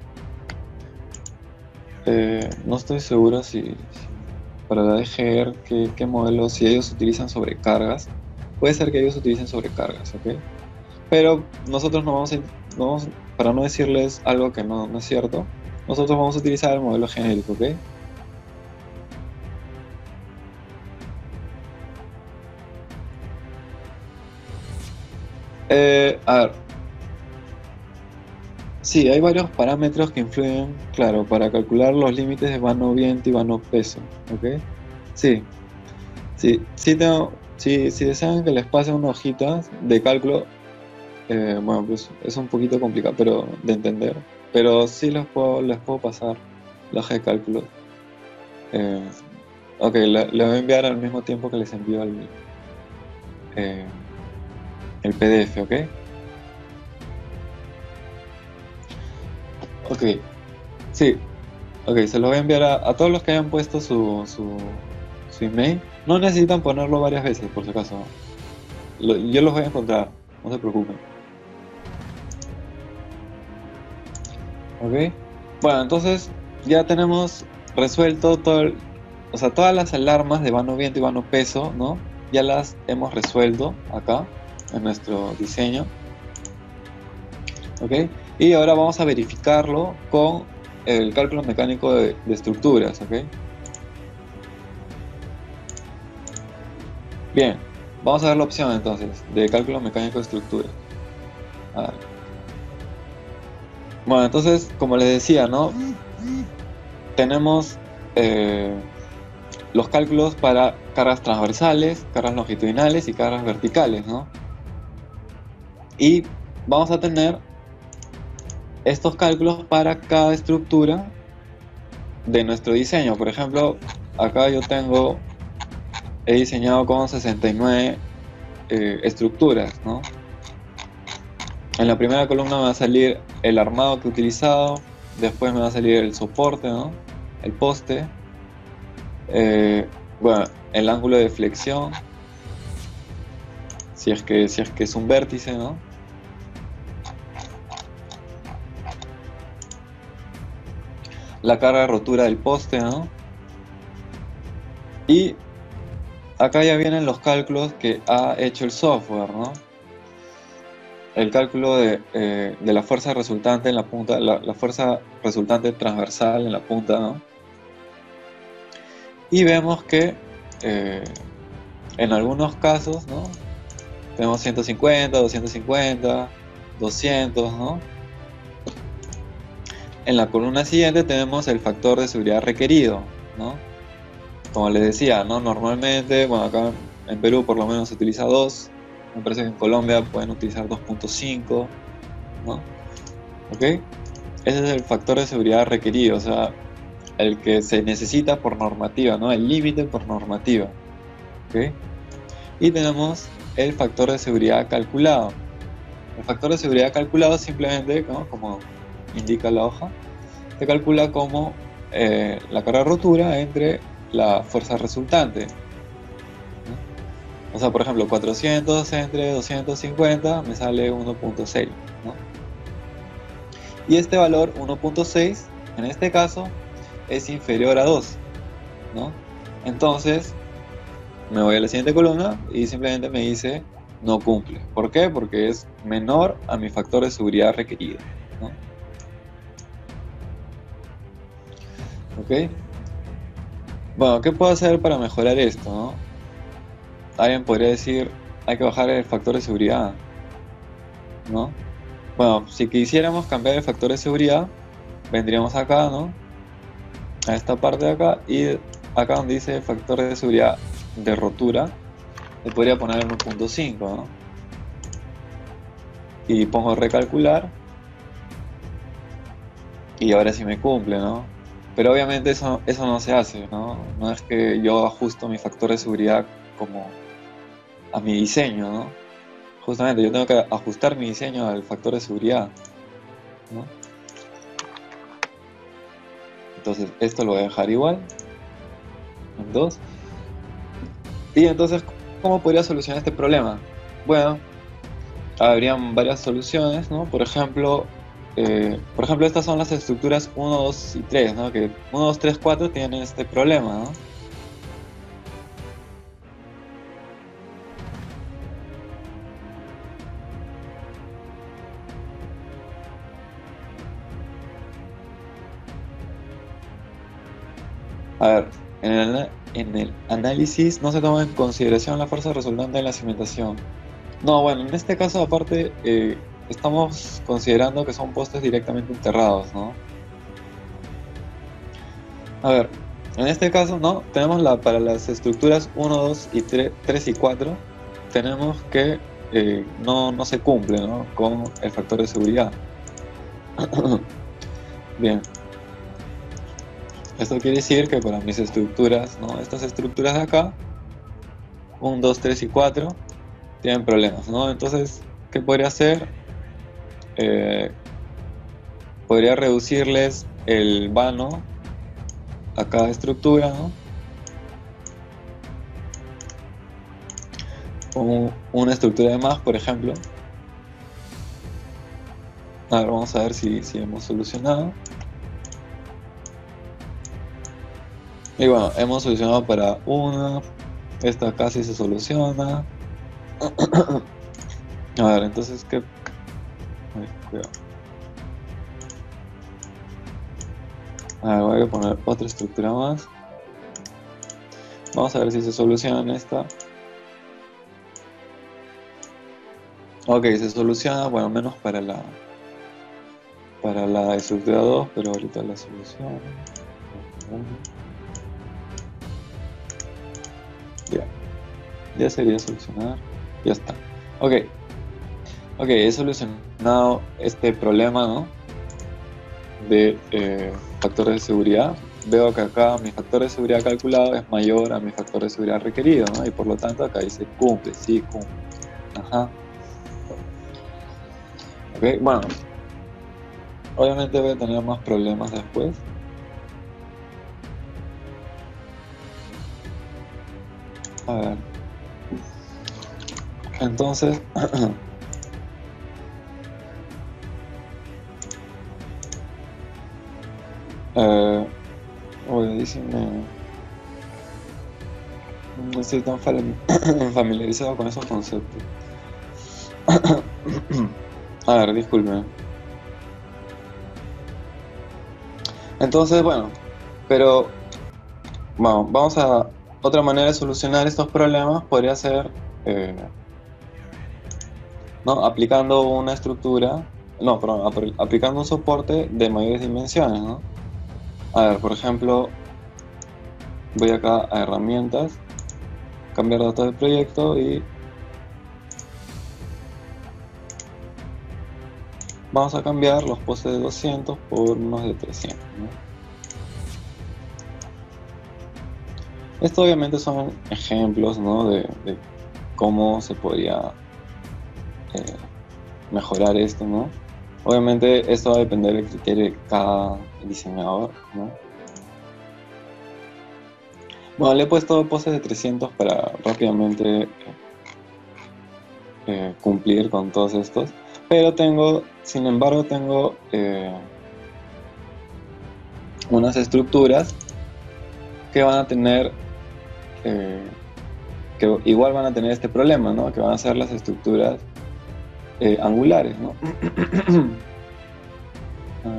eh, no estoy seguro si, si para la D G E qué, qué modelo, si ellos utilizan sobrecargas, puede ser que ellos utilicen sobrecargas, ¿ok? Pero nosotros no vamos a, no vamos, para no decirles algo que no, no es cierto, nosotros vamos a utilizar el modelo genérico, ¿ok? Eh, a ver, sí, hay varios parámetros que influyen, claro, para calcular los límites de vano viento y vano peso, ¿ok? Sí, sí, sí tengo, sí, si desean que les pase una hojita de cálculo, eh, bueno, pues es un poquito complicado, pero de entender, pero sí les puedo, les puedo pasar la hoja de cálculo. Eh, ok, le, le voy a enviar al mismo tiempo que les envío el, eh, el P D F, ¿ok? Ok, sí, ok, se lo voy a enviar a, a todos los que hayan puesto su, su, su email. No necesitan ponerlo varias veces, por si acaso. Lo, yo los voy a encontrar, no se preocupen. Ok, bueno, entonces ya tenemos resuelto todo el, o sea, todas las alarmas de vano viento y vano peso, ¿no? Ya las hemos resuelto acá en nuestro diseño. Ok, y ahora vamos a verificarlo con el cálculo mecánico de, de estructuras, ok. Bien, vamos a ver la opción entonces de cálculo mecánico de estructuras. A ver. Bueno, entonces, como les decía, ¿no? Tenemos eh, los cálculos para cargas transversales, cargas longitudinales y cargas verticales, ¿no? Y vamos a tener estos cálculos para cada estructura de nuestro diseño. Por ejemplo, acá yo tengo, he diseñado con sesenta y nueve eh, estructuras, ¿no? En la primera columna me va a salir el armado que he utilizado, después me va a salir el soporte, ¿no? El poste, eh, bueno, el ángulo de flexión, si es que, si es que es un vértice, ¿no? La carga de rotura del poste, ¿no? Y acá ya vienen los cálculos que ha hecho el software, ¿no? El cálculo de, eh, de la fuerza resultante en la punta, la, la fuerza resultante transversal en la punta, ¿no? Y vemos que eh, en algunos casos, ¿no? Tenemos ciento cincuenta, doscientos cincuenta, doscientos, ¿no? En la columna siguiente tenemos el factor de seguridad requerido, ¿no? Como les decía, ¿no? Normalmente, bueno, acá en Perú por lo menos se utiliza dos. Me parece que en Colombia pueden utilizar dos punto cinco, ¿no? ¿Ok? Ese es el factor de seguridad requerido, o sea, el que se necesita por normativa, ¿no? El límite por normativa, ¿ok? Y tenemos el factor de seguridad calculado. El factor de seguridad calculado simplemente, ¿no? Como indica la hoja, se calcula como eh, la carga de rotura entre la fuerza resultante. O sea, por ejemplo, cuatrocientos entre doscientos cincuenta me sale uno punto seis, ¿no? Y este valor uno punto seis, en este caso, es inferior a dos, ¿no? Entonces, me voy a la siguiente columna y simplemente me dice no cumple. ¿Por qué? Porque es menor a mi factor de seguridad requerido, ¿no? ¿Ok? Bueno, ¿qué puedo hacer para mejorar esto, no? Alguien podría decir, hay que bajar el factor de seguridad, ¿no? Bueno, si quisiéramos cambiar el factor de seguridad, vendríamos acá, ¿no? A esta parte de acá, y acá donde dice factor de seguridad de rotura, le podría poner uno punto cinco, ¿no? Y pongo recalcular, y ahora sí me cumple, ¿no? Pero obviamente eso, eso no se hace, ¿no? No es que yo ajusto mi factor de seguridad como a mi diseño, ¿no? Justamente yo tengo que ajustar mi diseño al factor de seguridad, ¿no? Entonces esto lo voy a dejar igual en dos. Y entonces, ¿cómo podría solucionar este problema? Bueno, habrían varias soluciones, ¿no? Por ejemplo, eh, por ejemplo estas son las estructuras uno, dos y tres, ¿no? Que uno, dos, tres, cuatro tienen este problema, ¿no? A ver, en el, en el análisis no se toma en consideración la fuerza resultante de la cimentación. No, bueno, en este caso aparte eh, estamos considerando que son postes directamente enterrados, ¿no? A ver, en este caso, ¿no? Tenemos la, para las estructuras uno, dos y tres y cuatro, tenemos que eh, no, no se cumple, ¿no? Con el factor de seguridad. Bien. Esto quiere decir que para mis estructuras, ¿no? Estas estructuras de acá, uno, dos, tres y cuatro, tienen problemas, ¿no? Entonces, ¿qué podría hacer? Eh, podría reducirles el vano a cada estructura, ¿no? Con una estructura de más, por ejemplo. A ver, vamos a ver si, si hemos solucionado. Y bueno, hemos solucionado para una. Esta casi se soluciona. A ver, entonces, ¿qué? Ay, cuidado. A ver, voy a poner otra estructura más. Vamos a ver si se soluciona esta. Ok, se soluciona, bueno, menos para la para la estructura dos, pero ahorita la solución. Ya, ya sería solucionar. Ya está. Ok, ok, he solucionado este problema, ¿no? De eh, factores de seguridad. Veo que acá mi factor de seguridad calculado es mayor a mi factor de seguridad requerido, ¿no? Y por lo tanto acá dice cumple, sí, cumple. Ajá. Ok, bueno. Obviamente voy a tener más problemas después. A ver. Entonces... eh, Oye, dísime... No estoy tan familiarizado con esos conceptos. A ver, disculpe. Entonces, bueno, pero bueno, vamos a... Otra manera de solucionar estos problemas podría ser, eh, ¿no? Aplicando una estructura, no, perdón, ap aplicando un soporte de mayores dimensiones, ¿no? A ver, por ejemplo, voy acá a herramientas, cambiar datos de proyecto y vamos a cambiar los postes de doscientos por unos de trescientos, ¿no? Esto obviamente son ejemplos, ¿no? de, de cómo se podría eh, mejorar esto, ¿no? Obviamente esto va a depender del criterio de cada diseñador, ¿no? Bueno, le he puesto postes de trescientos para rápidamente eh, cumplir con todos estos, pero tengo, sin embargo, tengo eh, unas estructuras que van a tener eh, que igual van a tener este problema, ¿no? Que van a ser las estructuras eh, angulares, ¿no? ah.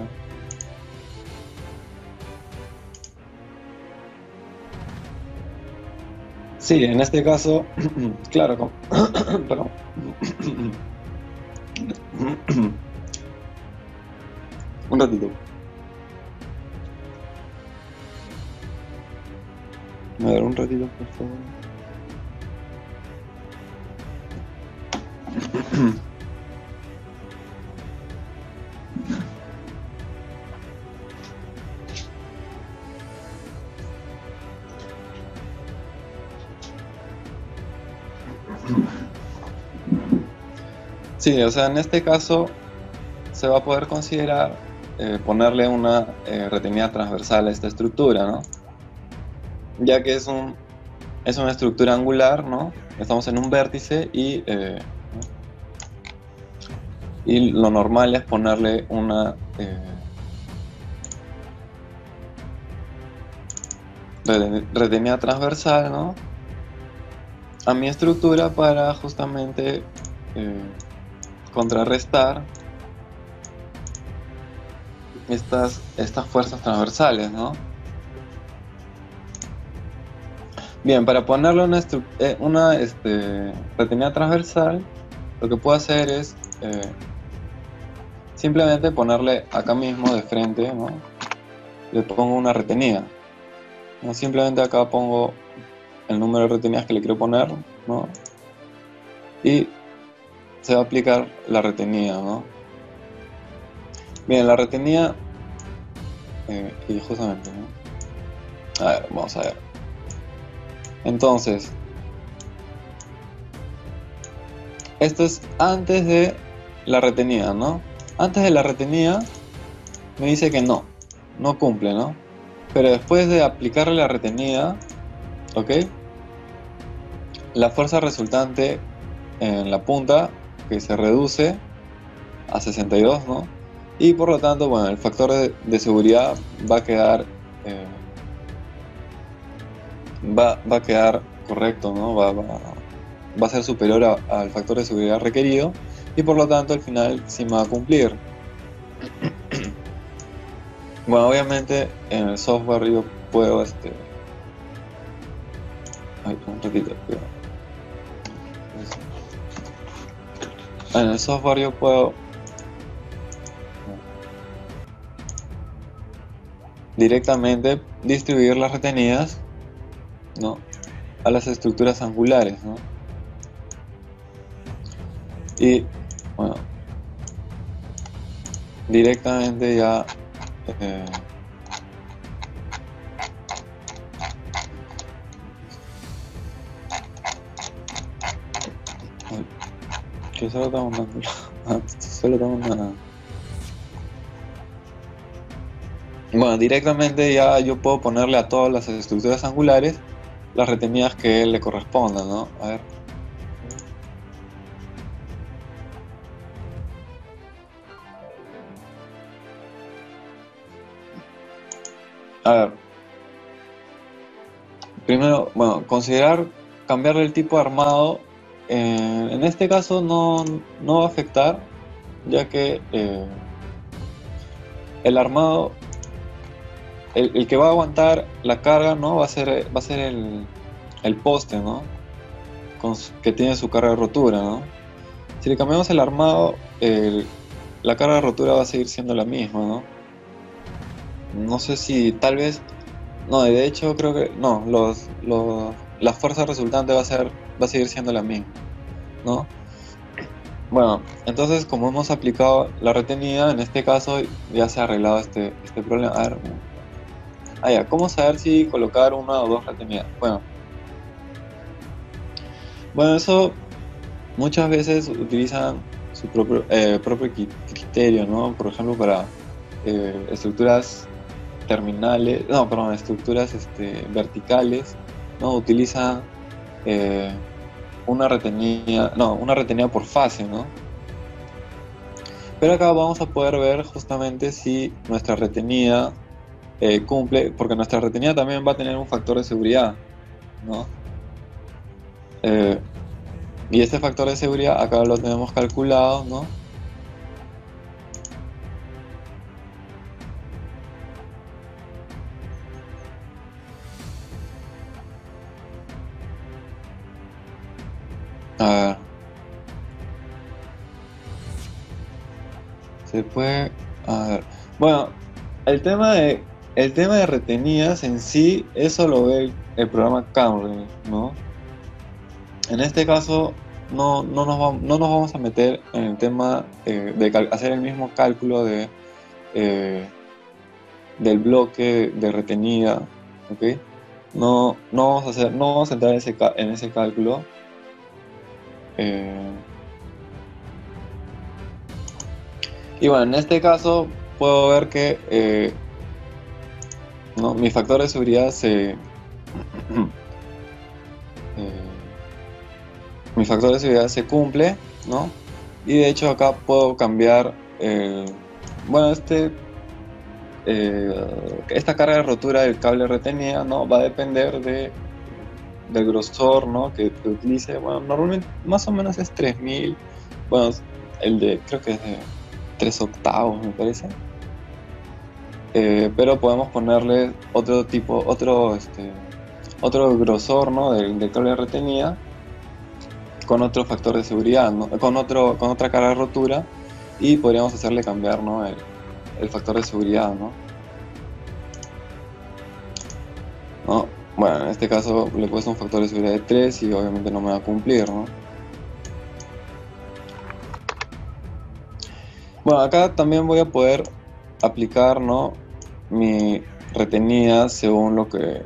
Sí, en este caso, claro, con... perdón. Un ratito. A ver, un ratito, por favor. Sí, o sea, en este caso se va a poder considerar eh, ponerle una eh, retenida transversal a esta estructura, ¿no? Ya que es un es una estructura angular, ¿no? Estamos en un vértice y eh, y lo normal es ponerle una eh, retenida transversal, ¿no? A mi estructura para justamente eh, contrarrestar estas, estas fuerzas transversales, ¿no? Bien, para ponerle una, eh, una este, retenida transversal, lo que puedo hacer es eh, simplemente ponerle acá mismo de frente, ¿no? Le pongo una retenida, ¿no? Simplemente acá pongo el número de retenidas que le quiero poner, ¿no? Y se va a aplicar la retenida, ¿no? Bien, la retenida eh, y justamente, ¿no? A ver, vamos a ver. Entonces, esto es antes de la retenida, ¿no? Antes de la retenida me dice que no, no cumple, ¿no? Pero después de aplicarle la retenida, ¿ok? La fuerza resultante en la punta, que se reduce a sesenta y dos, ¿no? Y por lo tanto, bueno, el factor de, de seguridad va a quedar eh, va, va a quedar correcto, ¿no? Va, va, va a ser superior a, al factor de seguridad requerido y por lo tanto al final sí me va a cumplir. Bueno, obviamente en el software yo puedo este ay, un ratito, cuidado. en el software yo puedo directamente distribuir las retenidas, ¿no?, a las estructuras angulares, ¿no? Y bueno, directamente ya eh, que solo tengo una solo tengo una bueno, directamente ya yo puedo ponerle a todas las estructuras angulares las retenidas que le correspondan, ¿no? A ver. A ver. Primero, bueno, considerar cambiarle el tipo de armado. Eh, en este caso no, no va a afectar, ya que eh, el armado, el, el que va a aguantar la carga, ¿no?, va a ser, va a ser el, el poste, ¿no?, Con su, que tiene su carga de rotura, ¿no? Si le cambiamos el armado, el, la carga de rotura va a seguir siendo la misma, ¿no? No sé si tal vez, no, de hecho creo que no, los, los, la fuerza resultante va a ser, va a seguir siendo la misma, ¿no? Bueno, entonces como hemos aplicado la retenida, en este caso ya se ha arreglado este, este problema. A ver, ah, ya, ¿cómo saber si colocar una o dos retenidas? Bueno, bueno, eso muchas veces utilizan su propio, eh, propio criterio, ¿no? Por ejemplo, para eh, estructuras terminales, no, perdón, estructuras este, verticales, ¿no? Utilizan eh, una retenida, no, una retenida por fase, ¿no? Pero acá vamos a poder ver justamente si nuestra retenida eh, cumple, porque nuestra retenida también va a tener un factor de seguridad, ¿no? Eh, y este factor de seguridad acá lo tenemos calculado, ¿no? A ver. Se puede, a ver. Bueno, el tema de el tema de retenidas en sí, eso lo ve el, el programa Camry, ¿no? En este caso no, no, nos, vamos, no nos vamos a meter en el tema eh, de hacer el mismo cálculo de eh, del bloque de retenida, ¿ok? No, no vamos a hacer, no vamos a entrar en ese, en ese cálculo. Eh, y bueno, en este caso puedo ver que eh, ¿no?, mi factor de seguridad se eh, mi factor de seguridad se cumple, ¿no? Y de hecho acá puedo cambiar eh, bueno, este eh, esta carga de rotura del cable retenida, ¿no?, va a depender de del grosor, ¿no?, que, que utilice. Bueno, normalmente más o menos es tres mil, bueno, el de creo que es de tres octavos me parece, eh, pero podemos ponerle otro tipo, otro este, otro grosor, ¿no?, del, del cable de retenida con otro factor de seguridad, ¿no?, con otro con otra carga de rotura, y podríamos hacerle cambiar, ¿no?, el, el factor de seguridad, ¿no? ¿no? Bueno, en este caso le he puesto un factor de seguridad de tres y obviamente no me va a cumplir, ¿no? Bueno, acá también voy a poder aplicar, ¿no?, mi retenida según lo que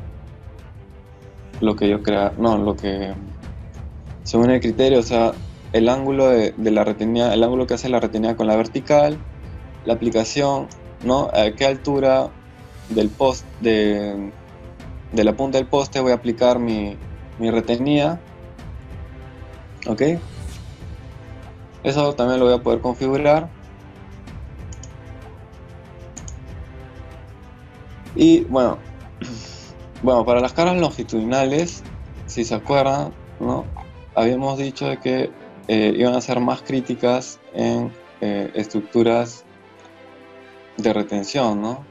lo que yo crea, no, lo que según el criterio, o sea, el ángulo de, de la retenida, el ángulo que hace la retenida con la vertical, la aplicación, ¿no?, a qué altura del post de, de la punta del poste voy a aplicar mi, mi retenida, ¿ok? Eso también lo voy a poder configurar. Y bueno, bueno, para las cargas longitudinales, si se acuerdan, ¿no?, habíamos dicho de que eh, iban a ser más críticas en eh, estructuras de retención, ¿no?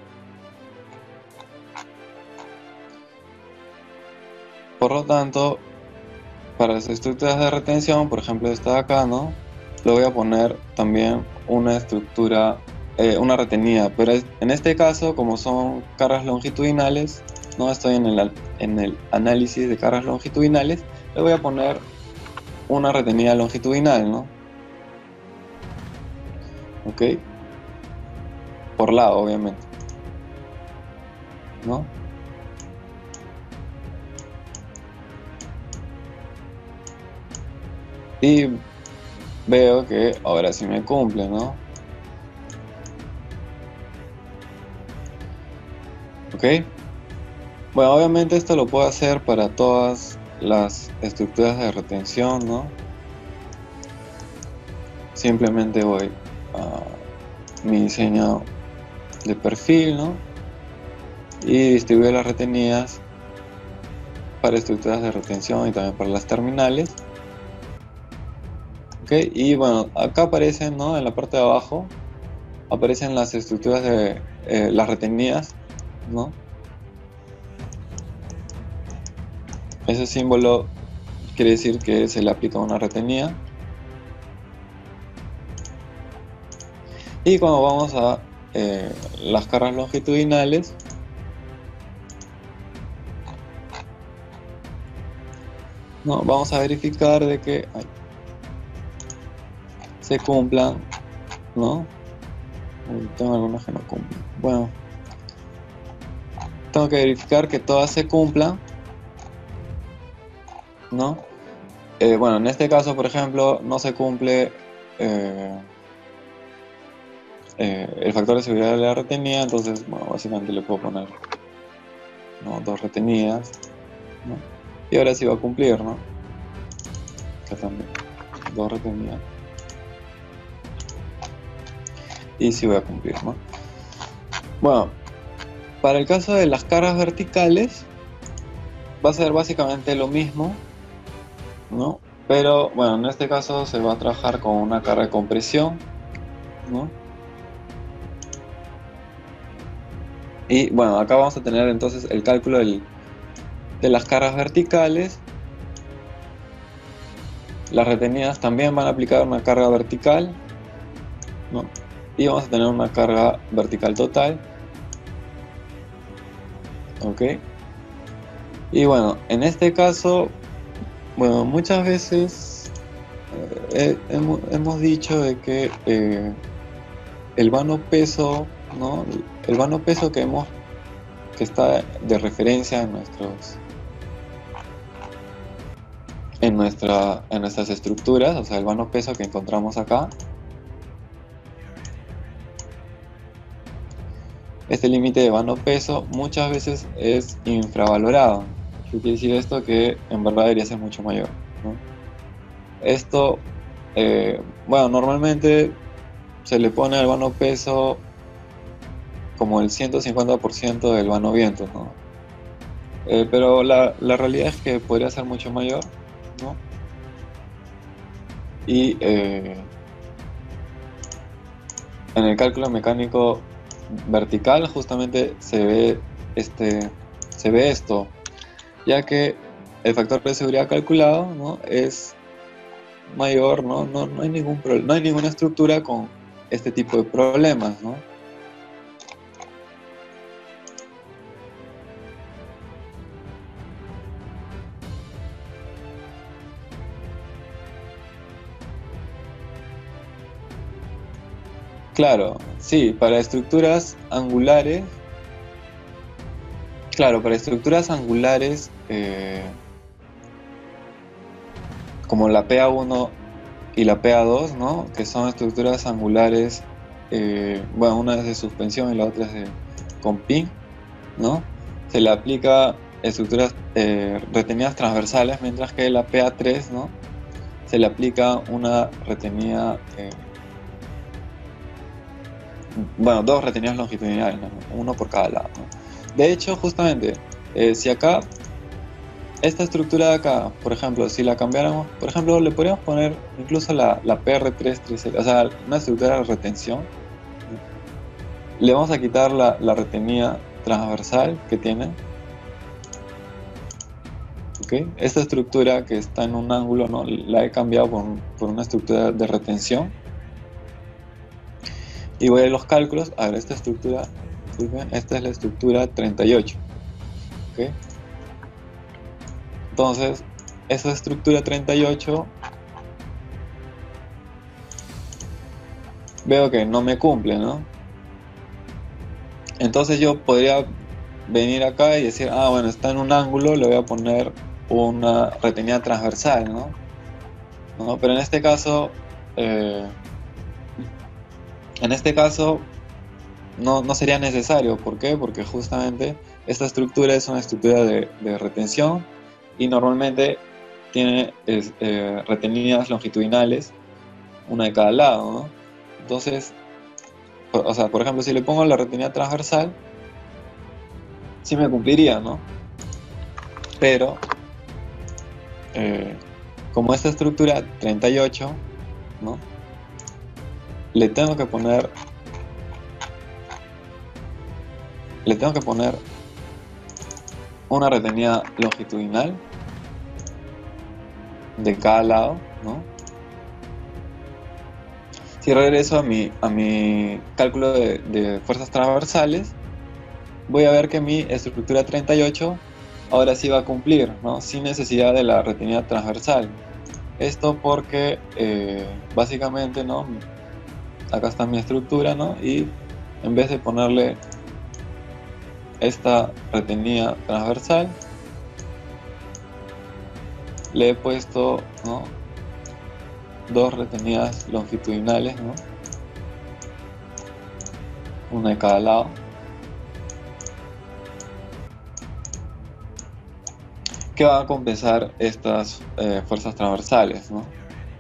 Por lo tanto, para las estructuras de retención, por ejemplo esta de acá, ¿no?, le voy a poner también una estructura, eh, una retenida, pero es, en este caso, como son cargas longitudinales, no estoy en el, en el análisis de cargas longitudinales, le voy a poner una retenida longitudinal, ¿no? Ok, por lado, obviamente, ¿no? Y veo que ahora sí me cumple, ¿no? Ok. Bueno, obviamente esto lo puedo hacer para todas las estructuras de retención, ¿no? Simplemente voy a mi diseño de perfil, ¿no? Y distribuyo las retenidas para estructuras de retención y también para las terminales. Ok, y bueno, acá aparecen, ¿no? En la parte de abajo aparecen las estructuras de eh, las retenidas, ¿no? Ese símbolo quiere decir que se le aplica una retenida. Y cuando vamos a eh, las cargas longitudinales, no, vamos a verificar de que ay, se cumplan, ¿no? Tengo algunas que no cumplen. Bueno, tengo que verificar que todas se cumplan, ¿no? Eh, bueno, en este caso, por ejemplo, no se cumple eh, eh, el factor de seguridad de la retenida, entonces, bueno, básicamente le puedo poner, ¿no? Dos retenidas, ¿no? Y ahora sí va a cumplir, ¿no? Acá también, dos retenidas. Y sí voy a cumplir, ¿no? Bueno, para el caso de las cargas verticales, va a ser básicamente lo mismo, ¿no? Pero bueno, en este caso se va a trabajar con una carga de compresión, ¿no? Y bueno, acá vamos a tener entonces el cálculo del, de las cargas verticales. Las retenidas también van a aplicar una carga vertical, ¿no? Y vamos a tener una carga vertical total. Ok. Y bueno, en este caso, bueno, muchas veces eh, hemos, hemos dicho de que eh, el vano peso, ¿no? El vano peso que hemos que está de referencia en nuestros en nuestra en nuestras estructuras, o sea, el vano peso que encontramos acá. Este límite de vano peso muchas veces es infravalorado. ¿Qué quiere decir esto? Que en verdad debería ser mucho mayor, ¿no? Esto, eh, bueno, normalmente se le pone al vano peso como el ciento cincuenta por ciento del vano viento, ¿no? Eh, pero la, la realidad es que podría ser mucho mayor, ¿no? Y eh, en el cálculo mecánico vertical justamente se ve este se ve esto, ya que el factor de seguridad calculado, ¿no? es mayor, ¿no? No, no hay ningún pro, no hay ninguna estructura con este tipo de problemas, ¿no? Claro, sí, para estructuras angulares, claro, para estructuras angulares eh, como la P A uno y la P A dos, ¿no? Que son estructuras angulares, eh, bueno, una es de suspensión y la otra es de con pin, ¿no? Se le aplica estructuras eh, retenidas transversales, mientras que la P A tres, ¿no? Se le aplica una retenida eh, bueno, dos retenidas longitudinales, ¿no? Uno por cada lado, ¿no? De hecho, justamente, eh, si acá, esta estructura de acá, por ejemplo, si la cambiáramos, por ejemplo, le podríamos poner incluso la, la P R tres tres L, o sea, una estructura de retención, ¿no? Le vamos a quitar la, la retenida transversal que tiene. ¿ok? Esta estructura que está en un ángulo, ¿no? La he cambiado por, por una estructura de retención. Y voy a los cálculos. A ver, esta estructura, disculpen, esta es la estructura treinta y ocho, ¿ok? Entonces, esa estructura treinta y ocho veo que no me cumple, ¿no? Entonces yo podría venir acá y decir, ah, bueno, está en un ángulo, le voy a poner una retenida transversal, ¿no? ¿No? Pero en este caso, eh, en este caso no, no sería necesario. ¿Por qué? Porque justamente esta estructura es una estructura de, de retención y normalmente tiene es, eh, retenidas longitudinales, una de cada lado, ¿no? Entonces, o sea, por ejemplo, si le pongo la retenida transversal, sí me cumpliría, ¿no? Pero, eh, como esta estructura treinta y ocho, ¿no? Le tengo que poner, le tengo que poner una retenida longitudinal de cada lado, ¿no? Si regreso a mi, a mi cálculo de, de fuerzas transversales, voy a ver que mi estructura treinta y ocho ahora sí va a cumplir, ¿no? Sin necesidad de la retenida transversal. Esto porque eh, básicamente, ¿no? Acá está mi estructura, ¿no? Y en vez de ponerle esta retenida transversal, le he puesto, ¿no? dos retenidas longitudinales, ¿no? Una de cada lado, que van a compensar estas eh, fuerzas transversales, ¿no?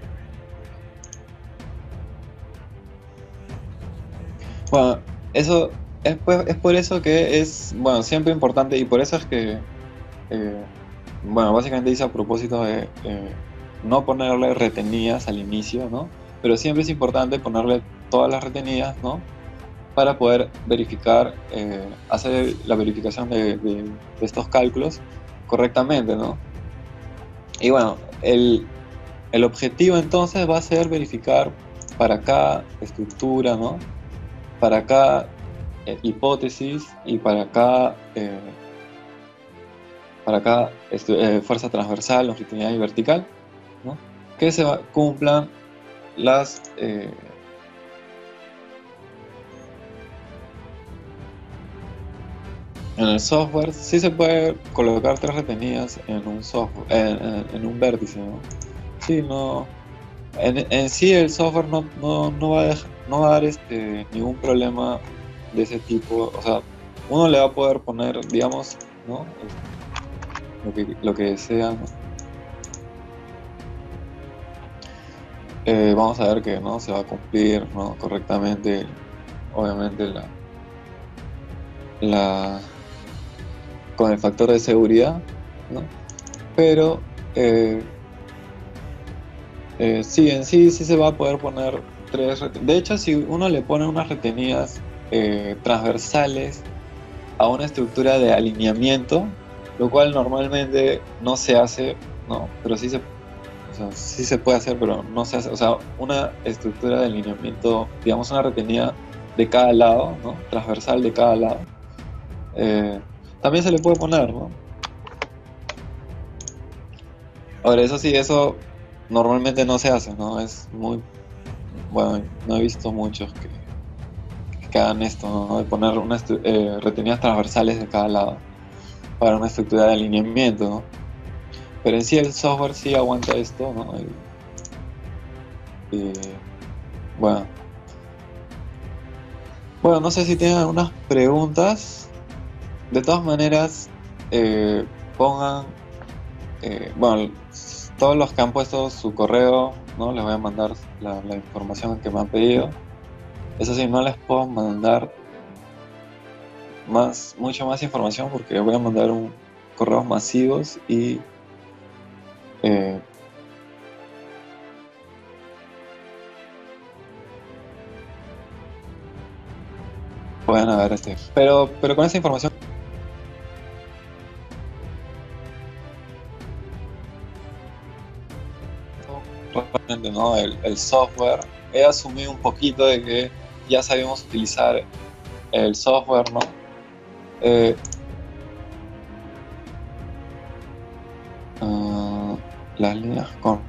Bueno, eso es, pues, es por eso que es, bueno, siempre importante, y por eso es que, eh, bueno, básicamente dice a propósito de eh, no ponerle retenidas al inicio, ¿no? Pero siempre es importante ponerle todas las retenidas, ¿no? Para poder verificar, eh, hacer la verificación de, de, de estos cálculos correctamente, ¿no? Y bueno, el, el objetivo entonces va a ser verificar para cada estructura, ¿no? Para cada eh, hipótesis y para cada, eh, para cada eh, fuerza transversal, longitudinal y vertical, ¿no? Que se va, cumplan las eh, en el software. Sí se puede colocar tres retenidas en un software, en, en, en un vértice, ¿no? Sí, no, en, en sí el software no, no, no, va, a dejar, no va a dar este, ningún problema de ese tipo. O sea, uno le va a poder poner, digamos, ¿no? lo, que, lo que desea, ¿no? Eh, vamos a ver que, ¿no? Se va a cumplir, ¿no? correctamente, obviamente, la, la con el factor de seguridad, ¿no? Pero eh, eh, sí, en sí sí se va a poder poner tres retenidas. De hecho, si uno le pone unas retenidas eh, transversales a una estructura de alineamiento, lo cual normalmente no se hace, ¿no? Pero sí se, o sea, sí se puede hacer, pero no se hace. O sea, una estructura de alineamiento, digamos una retenida de cada lado, ¿no? Transversal de cada lado, eh, también se le puede poner, ¿no? Ahora, eso sí, eso normalmente no se hace, ¿no? Es muy... Bueno, no he visto muchos que, que hagan esto, ¿no? De poner unas eh, retenidas transversales de cada lado para una estructura de alineamiento, ¿no? Pero en sí el software sí aguanta esto, ¿no? Y, y bueno. Bueno, no sé si tienen algunas preguntas. De todas maneras, eh, pongan, eh, bueno, todos los que han puesto su correo, ¿no? Les voy a mandar la, la información que me han pedido. Eso sí, no les puedo mandar más, mucho más información porque voy a mandar un correos masivos y eh, pueden haber este, pero, pero con esa información simplemente, ¿no? el, el software. He asumido un poquito de que ya sabemos utilizar el software, ¿no? Eh, uh, las líneas con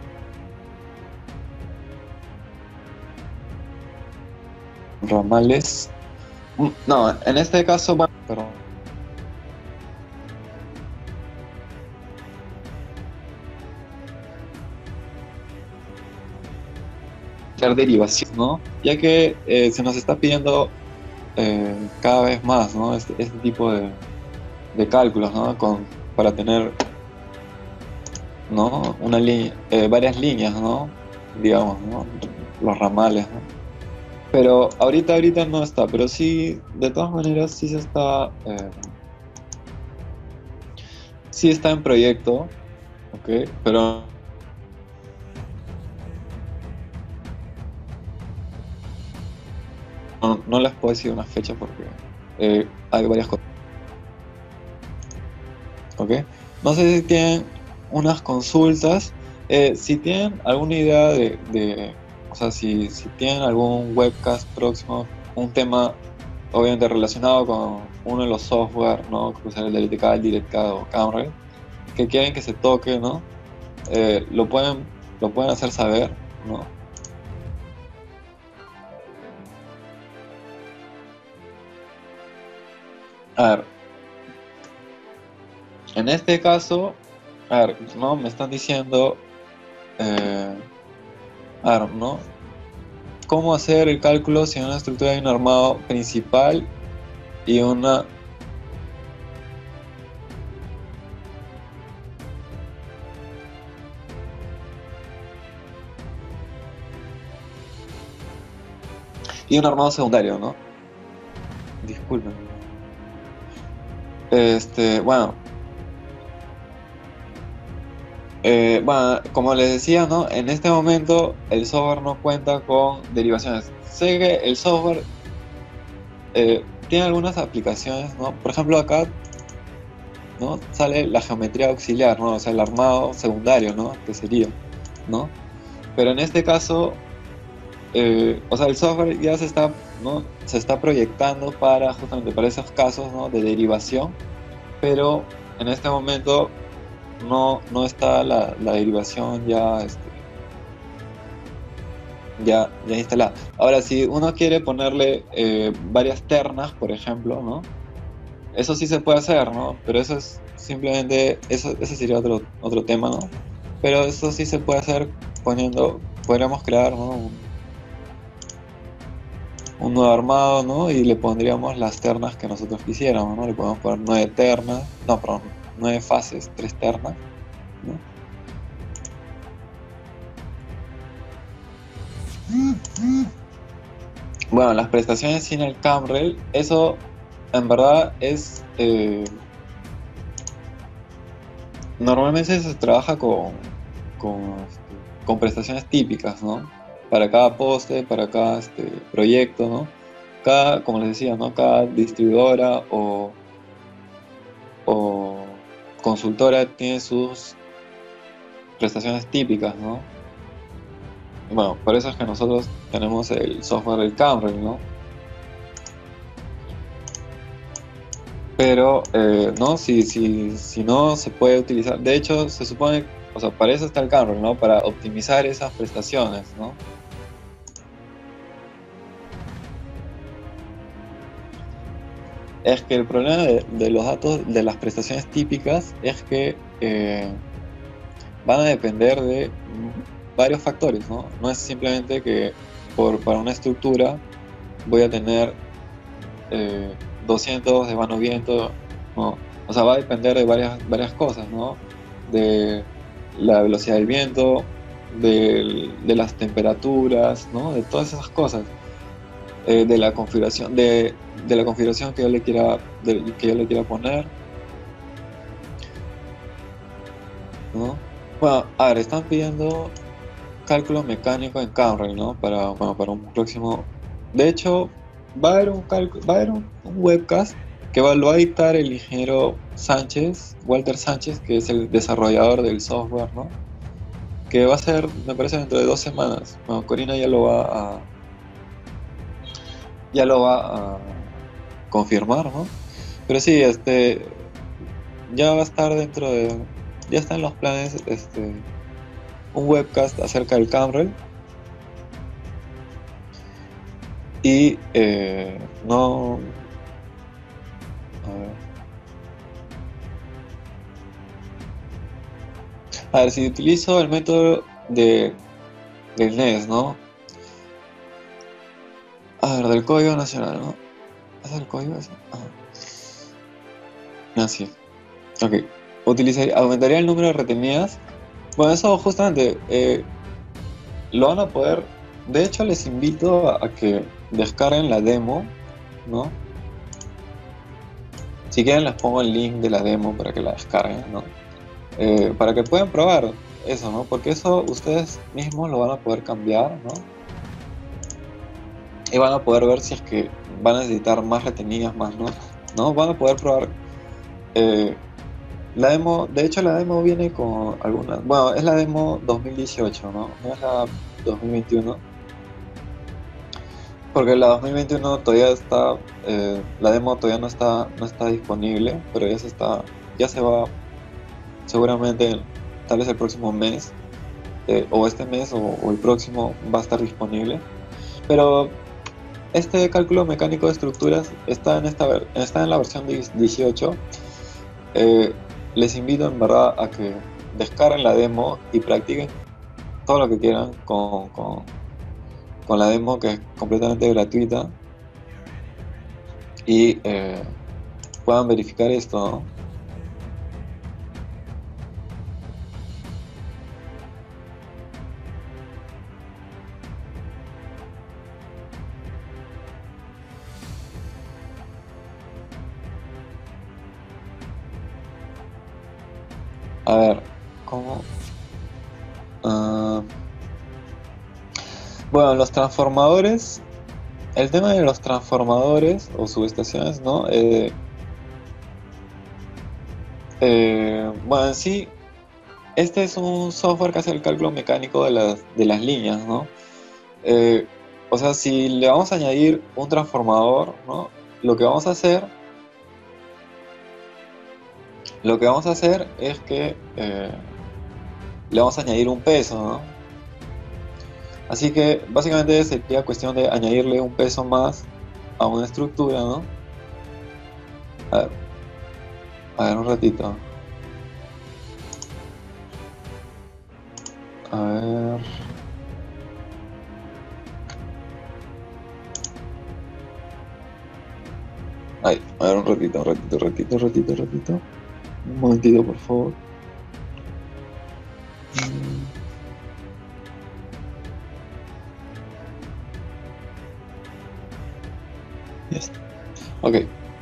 ramales. No, en este caso, bueno, perdón. Derivación, ¿no? Ya que eh, se nos está pidiendo eh, cada vez más, ¿no? Este, este tipo de, de cálculos, ¿no? Con, para tener, ¿no? Una línea, eh, varias líneas, ¿no? Digamos, ¿no? Los ramales, ¿no? Pero ahorita, ahorita no está, pero sí, de todas maneras, sí se está, eh, sí está en proyecto, ¿ok? Pero no, no les puedo decir una fecha porque eh, hay varias cosas, ¿ok? No sé si tienen unas consultas, eh, si tienen alguna idea de, de o sea, si, si tienen algún webcast próximo, un tema obviamente relacionado con uno de los software, ¿no? Como sea el DirectCAD, DirectCAD o CamRail, que quieren que se toque, ¿no? Eh, lo pueden, lo pueden hacer saber, ¿no? A ver, en este caso, a ver, ¿no? Me están diciendo, eh, a ver, ¿no? ¿Cómo hacer el cálculo si en una estructura hay un armado principal y una y un armado secundario, ¿no? Disculpen. Este, bueno. Eh, bueno, como les decía, ¿no? En este momento el software no cuenta con derivaciones. Sé que el software eh, tiene algunas aplicaciones, ¿no? Por ejemplo, acá, ¿no? Sale la geometría auxiliar, ¿no? O sea, el armado secundario, ¿no? Que sería, ¿no? Pero en este caso, eh, o sea, el software ya se está, ¿no? Se está proyectando para justamente para esos casos, ¿no? De derivación, pero en este momento no, no está la, la derivación ya, este, ya, ya instalada. Ahora, si uno quiere ponerle eh, varias ternas, por ejemplo, ¿no? Eso sí se puede hacer, ¿no? Pero eso es simplemente, eso, ese sería otro, otro tema, ¿no? Pero eso sí se puede hacer poniendo, podríamos crear, ¿no? un, un nuevo armado, ¿no? Y le pondríamos las ternas que nosotros quisiéramos, ¿no? Le podemos poner nueve ternas, no, perdón, nueve fases, tres ternas, ¿no? Bueno, las prestaciones sin el CamRail, eso en verdad es eh, normalmente se trabaja con, con, con prestaciones típicas, ¿no? Para cada poste, para cada este, proyecto, ¿no? Cada, como les decía, ¿no? Cada distribuidora o, o consultora tiene sus prestaciones típicas, ¿no? Bueno, por eso es que nosotros tenemos el software del CamRail, ¿no? Pero, eh, ¿no? Si, si, si no se puede utilizar, de hecho, se supone, o sea, para eso está el CamRail, ¿no? Para optimizar esas prestaciones, ¿no? Es que el problema de, de los datos, de las prestaciones típicas, es que eh, van a depender de varios factores, ¿no? No es simplemente que por, para una estructura voy a tener eh, doscientos de vano viento, ¿no? O sea, va a depender de varias, varias cosas, ¿no? De la velocidad del viento, de, de las temperaturas, ¿no? De todas esas cosas. Eh, de la configuración, de, de la configuración que yo le quiera, de, que yo le quiera poner, ¿no? Bueno, a ver, están pidiendo cálculo mecánico en CamRail, ¿no? Para, bueno, para un próximo. De hecho, va a haber un cálculo, va a haber un, un webcast que va, lo va a dictar el ingeniero Sánchez, Walter Sánchez, que es el desarrollador del software, ¿no? que va a ser, me parece, dentro de dos semanas. Bueno, Corina ya lo va a ya lo va a confirmar, ¿no? Pero sí, este ya va a estar dentro de, ya está en los planes, este un webcast acerca del Camrel. Y eh, no, a ver. A ver, si utilizo el método de del N E S, ¿no? A ver, del Código Nacional, ¿no? ¿Es el código ese? Ah, sí. Ok. Utilizaría, aumentaría el número de retenidas. Bueno, eso justamente eh, lo van a poder. De hecho, les invito a, a que descarguen la demo, ¿no? Si quieren, les pongo el link de la demo para que la descarguen, ¿no? Eh, para que puedan probar eso, ¿no? Porque eso ustedes mismos lo van a poder cambiar, ¿no? Y van a poder ver si es que van a necesitar más retenidas, más, ¿no? ¿No? Van a poder probar eh, la demo. De hecho, la demo viene con algunas. Bueno, es la demo dos mil dieciocho, ¿no? No es la dos mil veintiuno. Porque la dos mil veintiuno todavía está. Eh, la demo todavía no está, no está disponible, pero ya se está. Ya se va. Seguramente, tal vez el próximo mes, eh, o este mes, o, o el próximo, va a estar disponible. Pero este cálculo mecánico de estructuras está en, esta, está en la versión dieciocho. Eh, les invito en verdad a que descarguen la demo y practiquen todo lo que quieran con, con, con la demo, que es completamente gratuita, y eh, puedan verificar esto, ¿no? A ver, ¿cómo? Uh, bueno, los transformadores, el tema de los transformadores o subestaciones, ¿no? Eh, eh, bueno, en sí, este es un software que hace el cálculo mecánico de las, de las líneas, ¿no? Eh, o sea, si le vamos a añadir un transformador, ¿no? Lo que vamos a hacer, lo que vamos a hacer es que eh, le vamos a añadir un peso, ¿no? Así que básicamente sería cuestión de añadirle un peso más a una estructura, ¿no? A ver, a ver un ratito. A ver. Ay, a ver un ratito, un ratito, un ratito, un ratito, un ratito. Un momentito, por favor. Yes. Ok.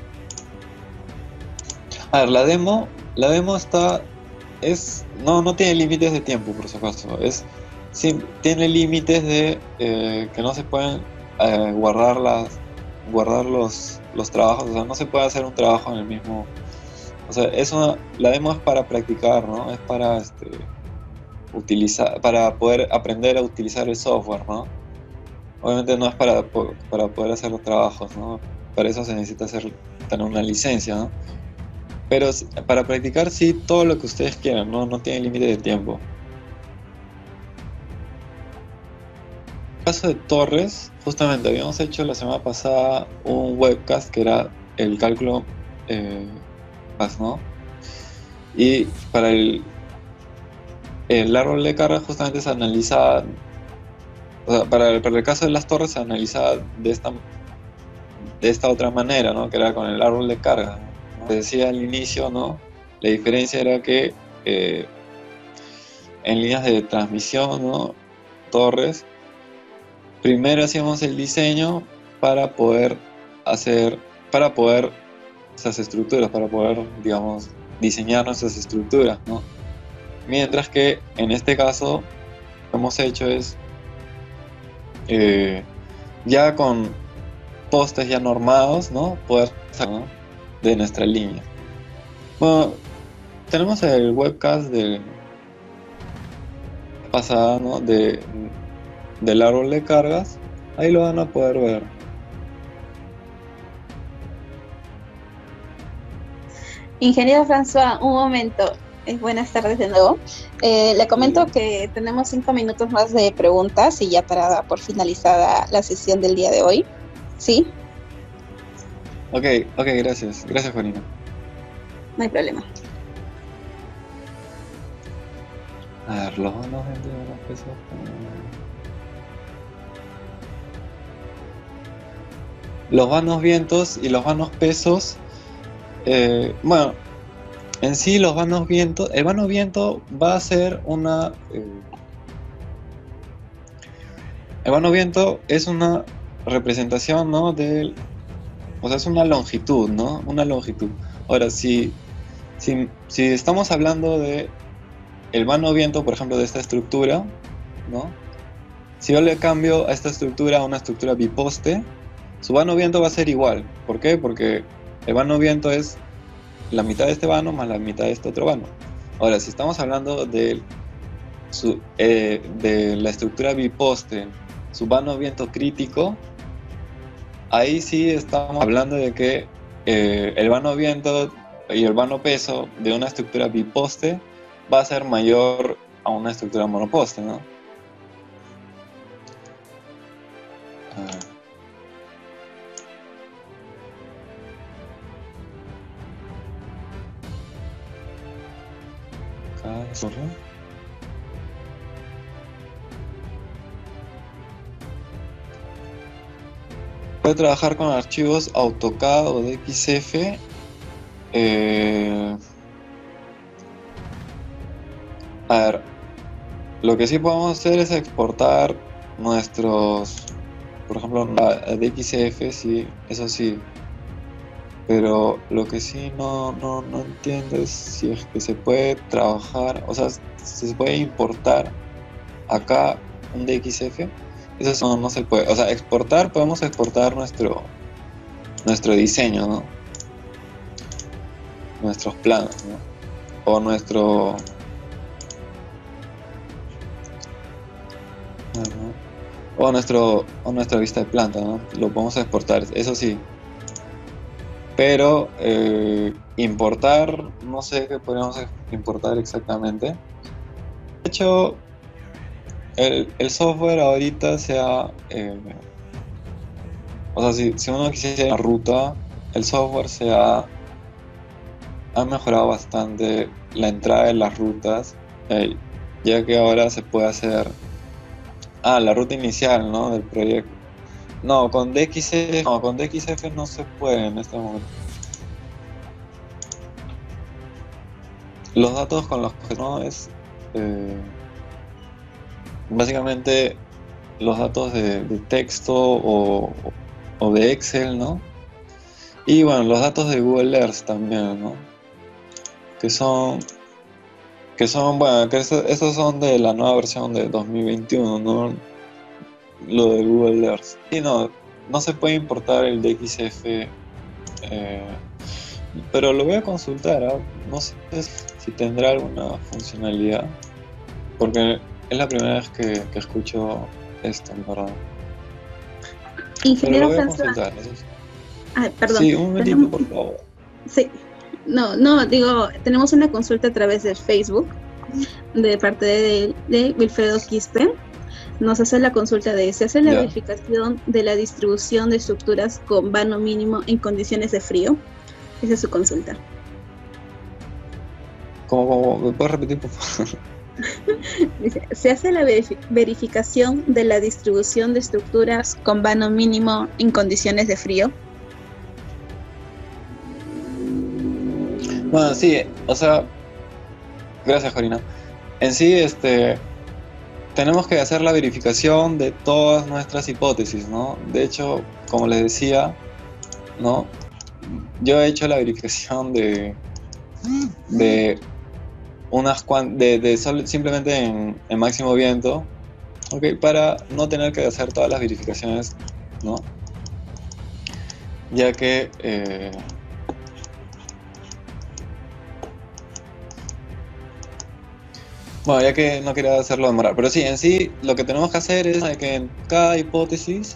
A ver, la demo, la demo está, es, no, no tiene límites de tiempo, por supuesto. Es, sí, tiene límites de eh, que no se pueden eh, guardar las, guardar los, los trabajos. O sea, no se puede hacer un trabajo en el mismo. O sea, es una, la demo es para practicar, ¿no? Es para este, utilizar, para poder aprender a utilizar el software, ¿no? Obviamente no es para, para poder hacer los trabajos, ¿no? Para eso se necesita hacer, tener una licencia, ¿no? Pero para practicar sí, todo lo que ustedes quieran, ¿no? No tiene límite de tiempo. En el caso de torres, justamente habíamos hecho la semana pasada un webcast que era el cálculo eh, ¿no? Y para el, el árbol de carga justamente se analiza, o sea, para el, para el caso de las torres se analiza de esta, de esta otra manera, ¿no? Que era con el árbol de carga, ¿no? Te decía al inicio, ¿no? La diferencia era que eh, en líneas de transmisión, ¿no? Torres, primero hacíamos el diseño para poder hacer, para poder esas estructuras, para poder, digamos, diseñar nuestras estructuras, ¿no? Mientras que en este caso lo que hemos hecho es eh, ya con postes ya normados, ¿no? Poder sacar, ¿no? De nuestra línea. Bueno, tenemos el webcast de pasada, ¿no? de, del árbol de cargas, ahí lo van a poder ver. Ingeniero François, un momento. Eh, buenas tardes de nuevo. Eh, le comento sí. que tenemos cinco minutos más de preguntas y ya para por finalizada la sesión del día de hoy. ¿Sí? Ok, ok, gracias. Gracias, Juanina. No hay problema. A ver, los vanos de los pesos. Los vanos vientos y los vanos pesos. Eh, bueno, en sí los vanos vientos, el vano viento va a ser una... Eh, el vano viento es una representación, ¿no? Del, o sea, es una longitud, ¿no? Una longitud. Ahora, si, si, si estamos hablando de el vano viento, por ejemplo, de esta estructura, ¿no? Si yo le cambio a esta estructura a una estructura biposte, su vano viento va a ser igual. ¿Por qué? Porque el vano viento es la mitad de este vano más la mitad de este otro vano. Ahora, si estamos hablando de, su, eh, de la estructura biposte, su vano viento crítico, ahí sí estamos hablando de que eh, el vano viento y el vano peso de una estructura biposte va a ser mayor a una estructura monoposte, ¿no? Ah. Sorry. Puede trabajar con archivos AutoCAD o D X F. Eh, a ver, lo que sí podemos hacer es exportar nuestros, por ejemplo, a D X F, sí, eso sí. Pero lo que sí no, no, no entiendo es si es que se puede trabajar, o sea, si se puede importar acá un D X F. Eso no, no se puede. O sea, exportar, podemos exportar nuestro nuestro diseño, ¿no? Nuestros planos, ¿no? O nuestro... O nuestro o nuestra vista de planta, ¿no? Lo podemos exportar, eso sí. Pero eh, importar, no sé qué podríamos importar exactamente. De hecho, el, el software ahorita se ha... Eh, o sea, si, si uno quisiera una ruta, el software se ha, ha mejorado bastante la entrada de las rutas, eh, ya que ahora se puede hacer... Ah, la ruta inicial, ¿no? Del proyecto. No, con D X F no, con D X F no se puede en este momento. Los datos con los que no es eh, básicamente los datos de, de texto o, o de Excel, ¿no? Y bueno, los datos de Google Earth también, ¿no? Que son que son, bueno, que eso, esos son de la nueva versión de dos mil veintiuno, ¿no? Lo de Google Earth. Y no, no se puede importar el D X F, eh, pero lo voy a consultar, ¿eh? No sé si tendrá alguna funcionalidad, porque es la primera vez que, que escucho esto, en verdad. Ingeniero François. Ah, perdón. Sí, un momentito, tenemos... por favor. Sí. No, no, digo, tenemos una consulta a través de Facebook de parte de, de Wilfredo Quispe. Nos hace la consulta de, ¿se hace la yeah. verificación de la distribución de estructuras con vano mínimo en condiciones de frío? Esa es su consulta. ¿Cómo, cómo? ¿Me puedes repetir, por favor? Dice, ¿se hace la verifi- verificación de la distribución de estructuras con vano mínimo en condiciones de frío? Bueno, sí, o sea, gracias, Corina. En sí, este, tenemos que hacer la verificación de todas nuestras hipótesis, ¿no? De hecho, como les decía, ¿no? Yo he hecho la verificación de, de unas cuan, de, de sol, simplemente en, en máximo viento, ¿ok? Para no tener que hacer todas las verificaciones, ¿no? Ya que eh, Bueno, ya que no quería hacerlo demorar, pero sí, en sí lo que tenemos que hacer es de que en cada hipótesis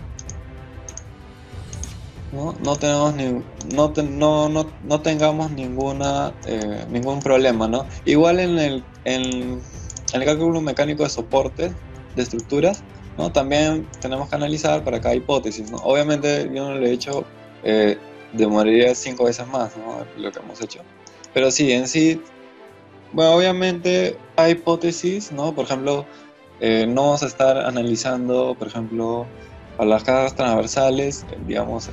no, no tenemos ni, no, te- no, no, no tengamos ninguna eh, ningún problema, ¿no? Igual en el, en, en el cálculo mecánico de soporte de estructuras, ¿no? También tenemos que analizar para cada hipótesis, ¿no? Obviamente yo no lo he hecho, eh, demoraría cinco veces más, ¿no? Lo que hemos hecho. Pero sí, en sí, bueno, obviamente hay hipótesis, ¿no? Por ejemplo, eh, no vamos a estar analizando, por ejemplo, a las cargas transversales, eh, digamos,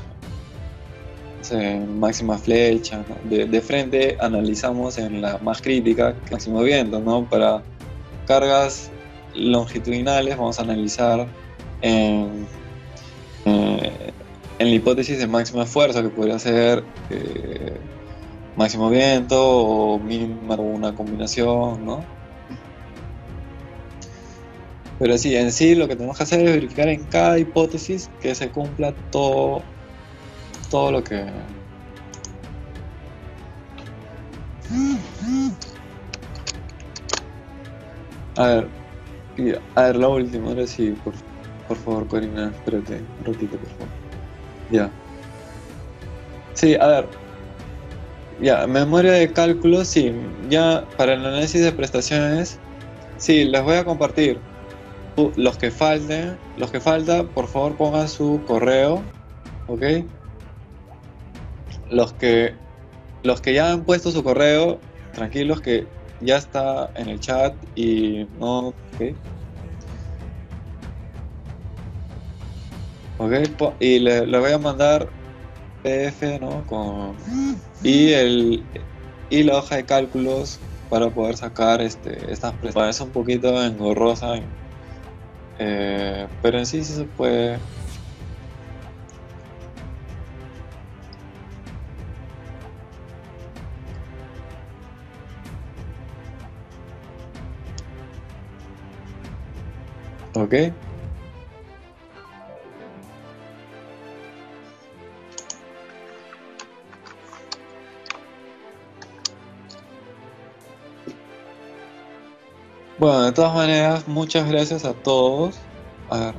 en máxima flecha, ¿no? De, de frente analizamos en la más crítica, que es máximo viento, ¿no? Para cargas longitudinales vamos a analizar en, eh, en la hipótesis de máxima fuerza, que podría ser eh, máximo viento o mínima o una combinación, ¿no? Pero sí, en sí lo que tenemos que hacer es verificar en cada hipótesis que se cumpla todo, todo lo que... A ver, y- a ver, la última, ahora sí, por, por favor, Corina, espérate un ratito, por favor. Ya. Sí, a ver, ya, memoria de cálculo, sí, ya para el análisis de prestaciones, sí, les voy a compartir. Uh, Los que falten, los que falta, por favor pongan su correo, ¿ok? Los que, los que ya han puesto su correo, tranquilos que ya está en el chat y no, ¿ok? Ok, po- y le, le voy a mandar P D F, ¿no? Con, y, el, y la hoja de cálculos para poder sacar este, estas prestaciones. Es un poquito engorrosa, eh, pero en sí sí se puede. Ok. Bueno, de todas maneras, muchas gracias a todos. A ver.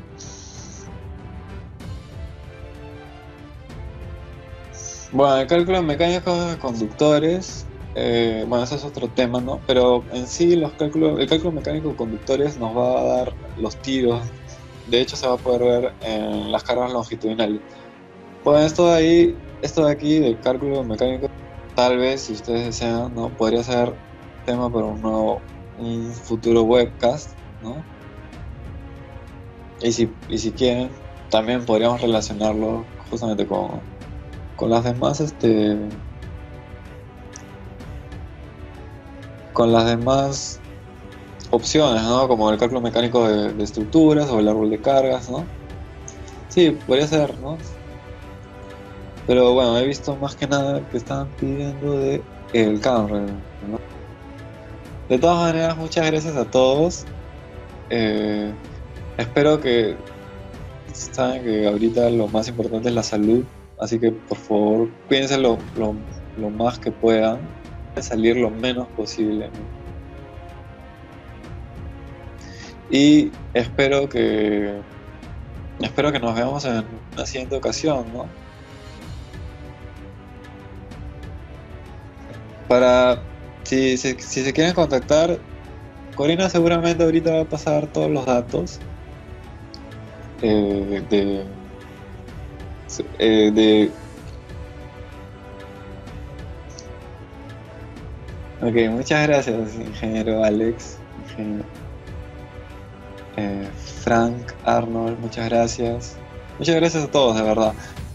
Bueno, el cálculo mecánico de conductores, eh, bueno, ese es otro tema, ¿no? Pero en sí los cálculos, el cálculo mecánico de conductores nos va a dar los tiros. De hecho, se va a poder ver en las cargas longitudinales. Bueno, esto de ahí, esto de aquí del cálculo mecánico, tal vez, si ustedes desean, ¿no? Podría ser tema para un nuevo, un futuro webcast, ¿no? Y si, y si quieren, también podríamos relacionarlo justamente con, con las demás, este, con las demás opciones, ¿no? Como el cálculo mecánico de, de estructuras o el árbol de cargas, ¿no? Sí, podría ser, ¿no? Pero bueno, he visto más que nada que estaban pidiendo de el Camry, ¿no? De todas maneras, muchas gracias a todos. Eh, espero que saben que ahorita lo más importante es la salud, así que por favor cuídense lo, lo, lo más que puedan, salir lo menos posible, ¿no? Y espero que espero que nos veamos en una siguiente ocasión, ¿no? Para si, si, si se quieren contactar, Corina seguramente ahorita va a pasar todos los datos eh, de, eh, de ok, muchas gracias, ingeniero Alex, ingeniero, eh, Frank, Arnold, muchas gracias. Muchas gracias a todos, de verdad.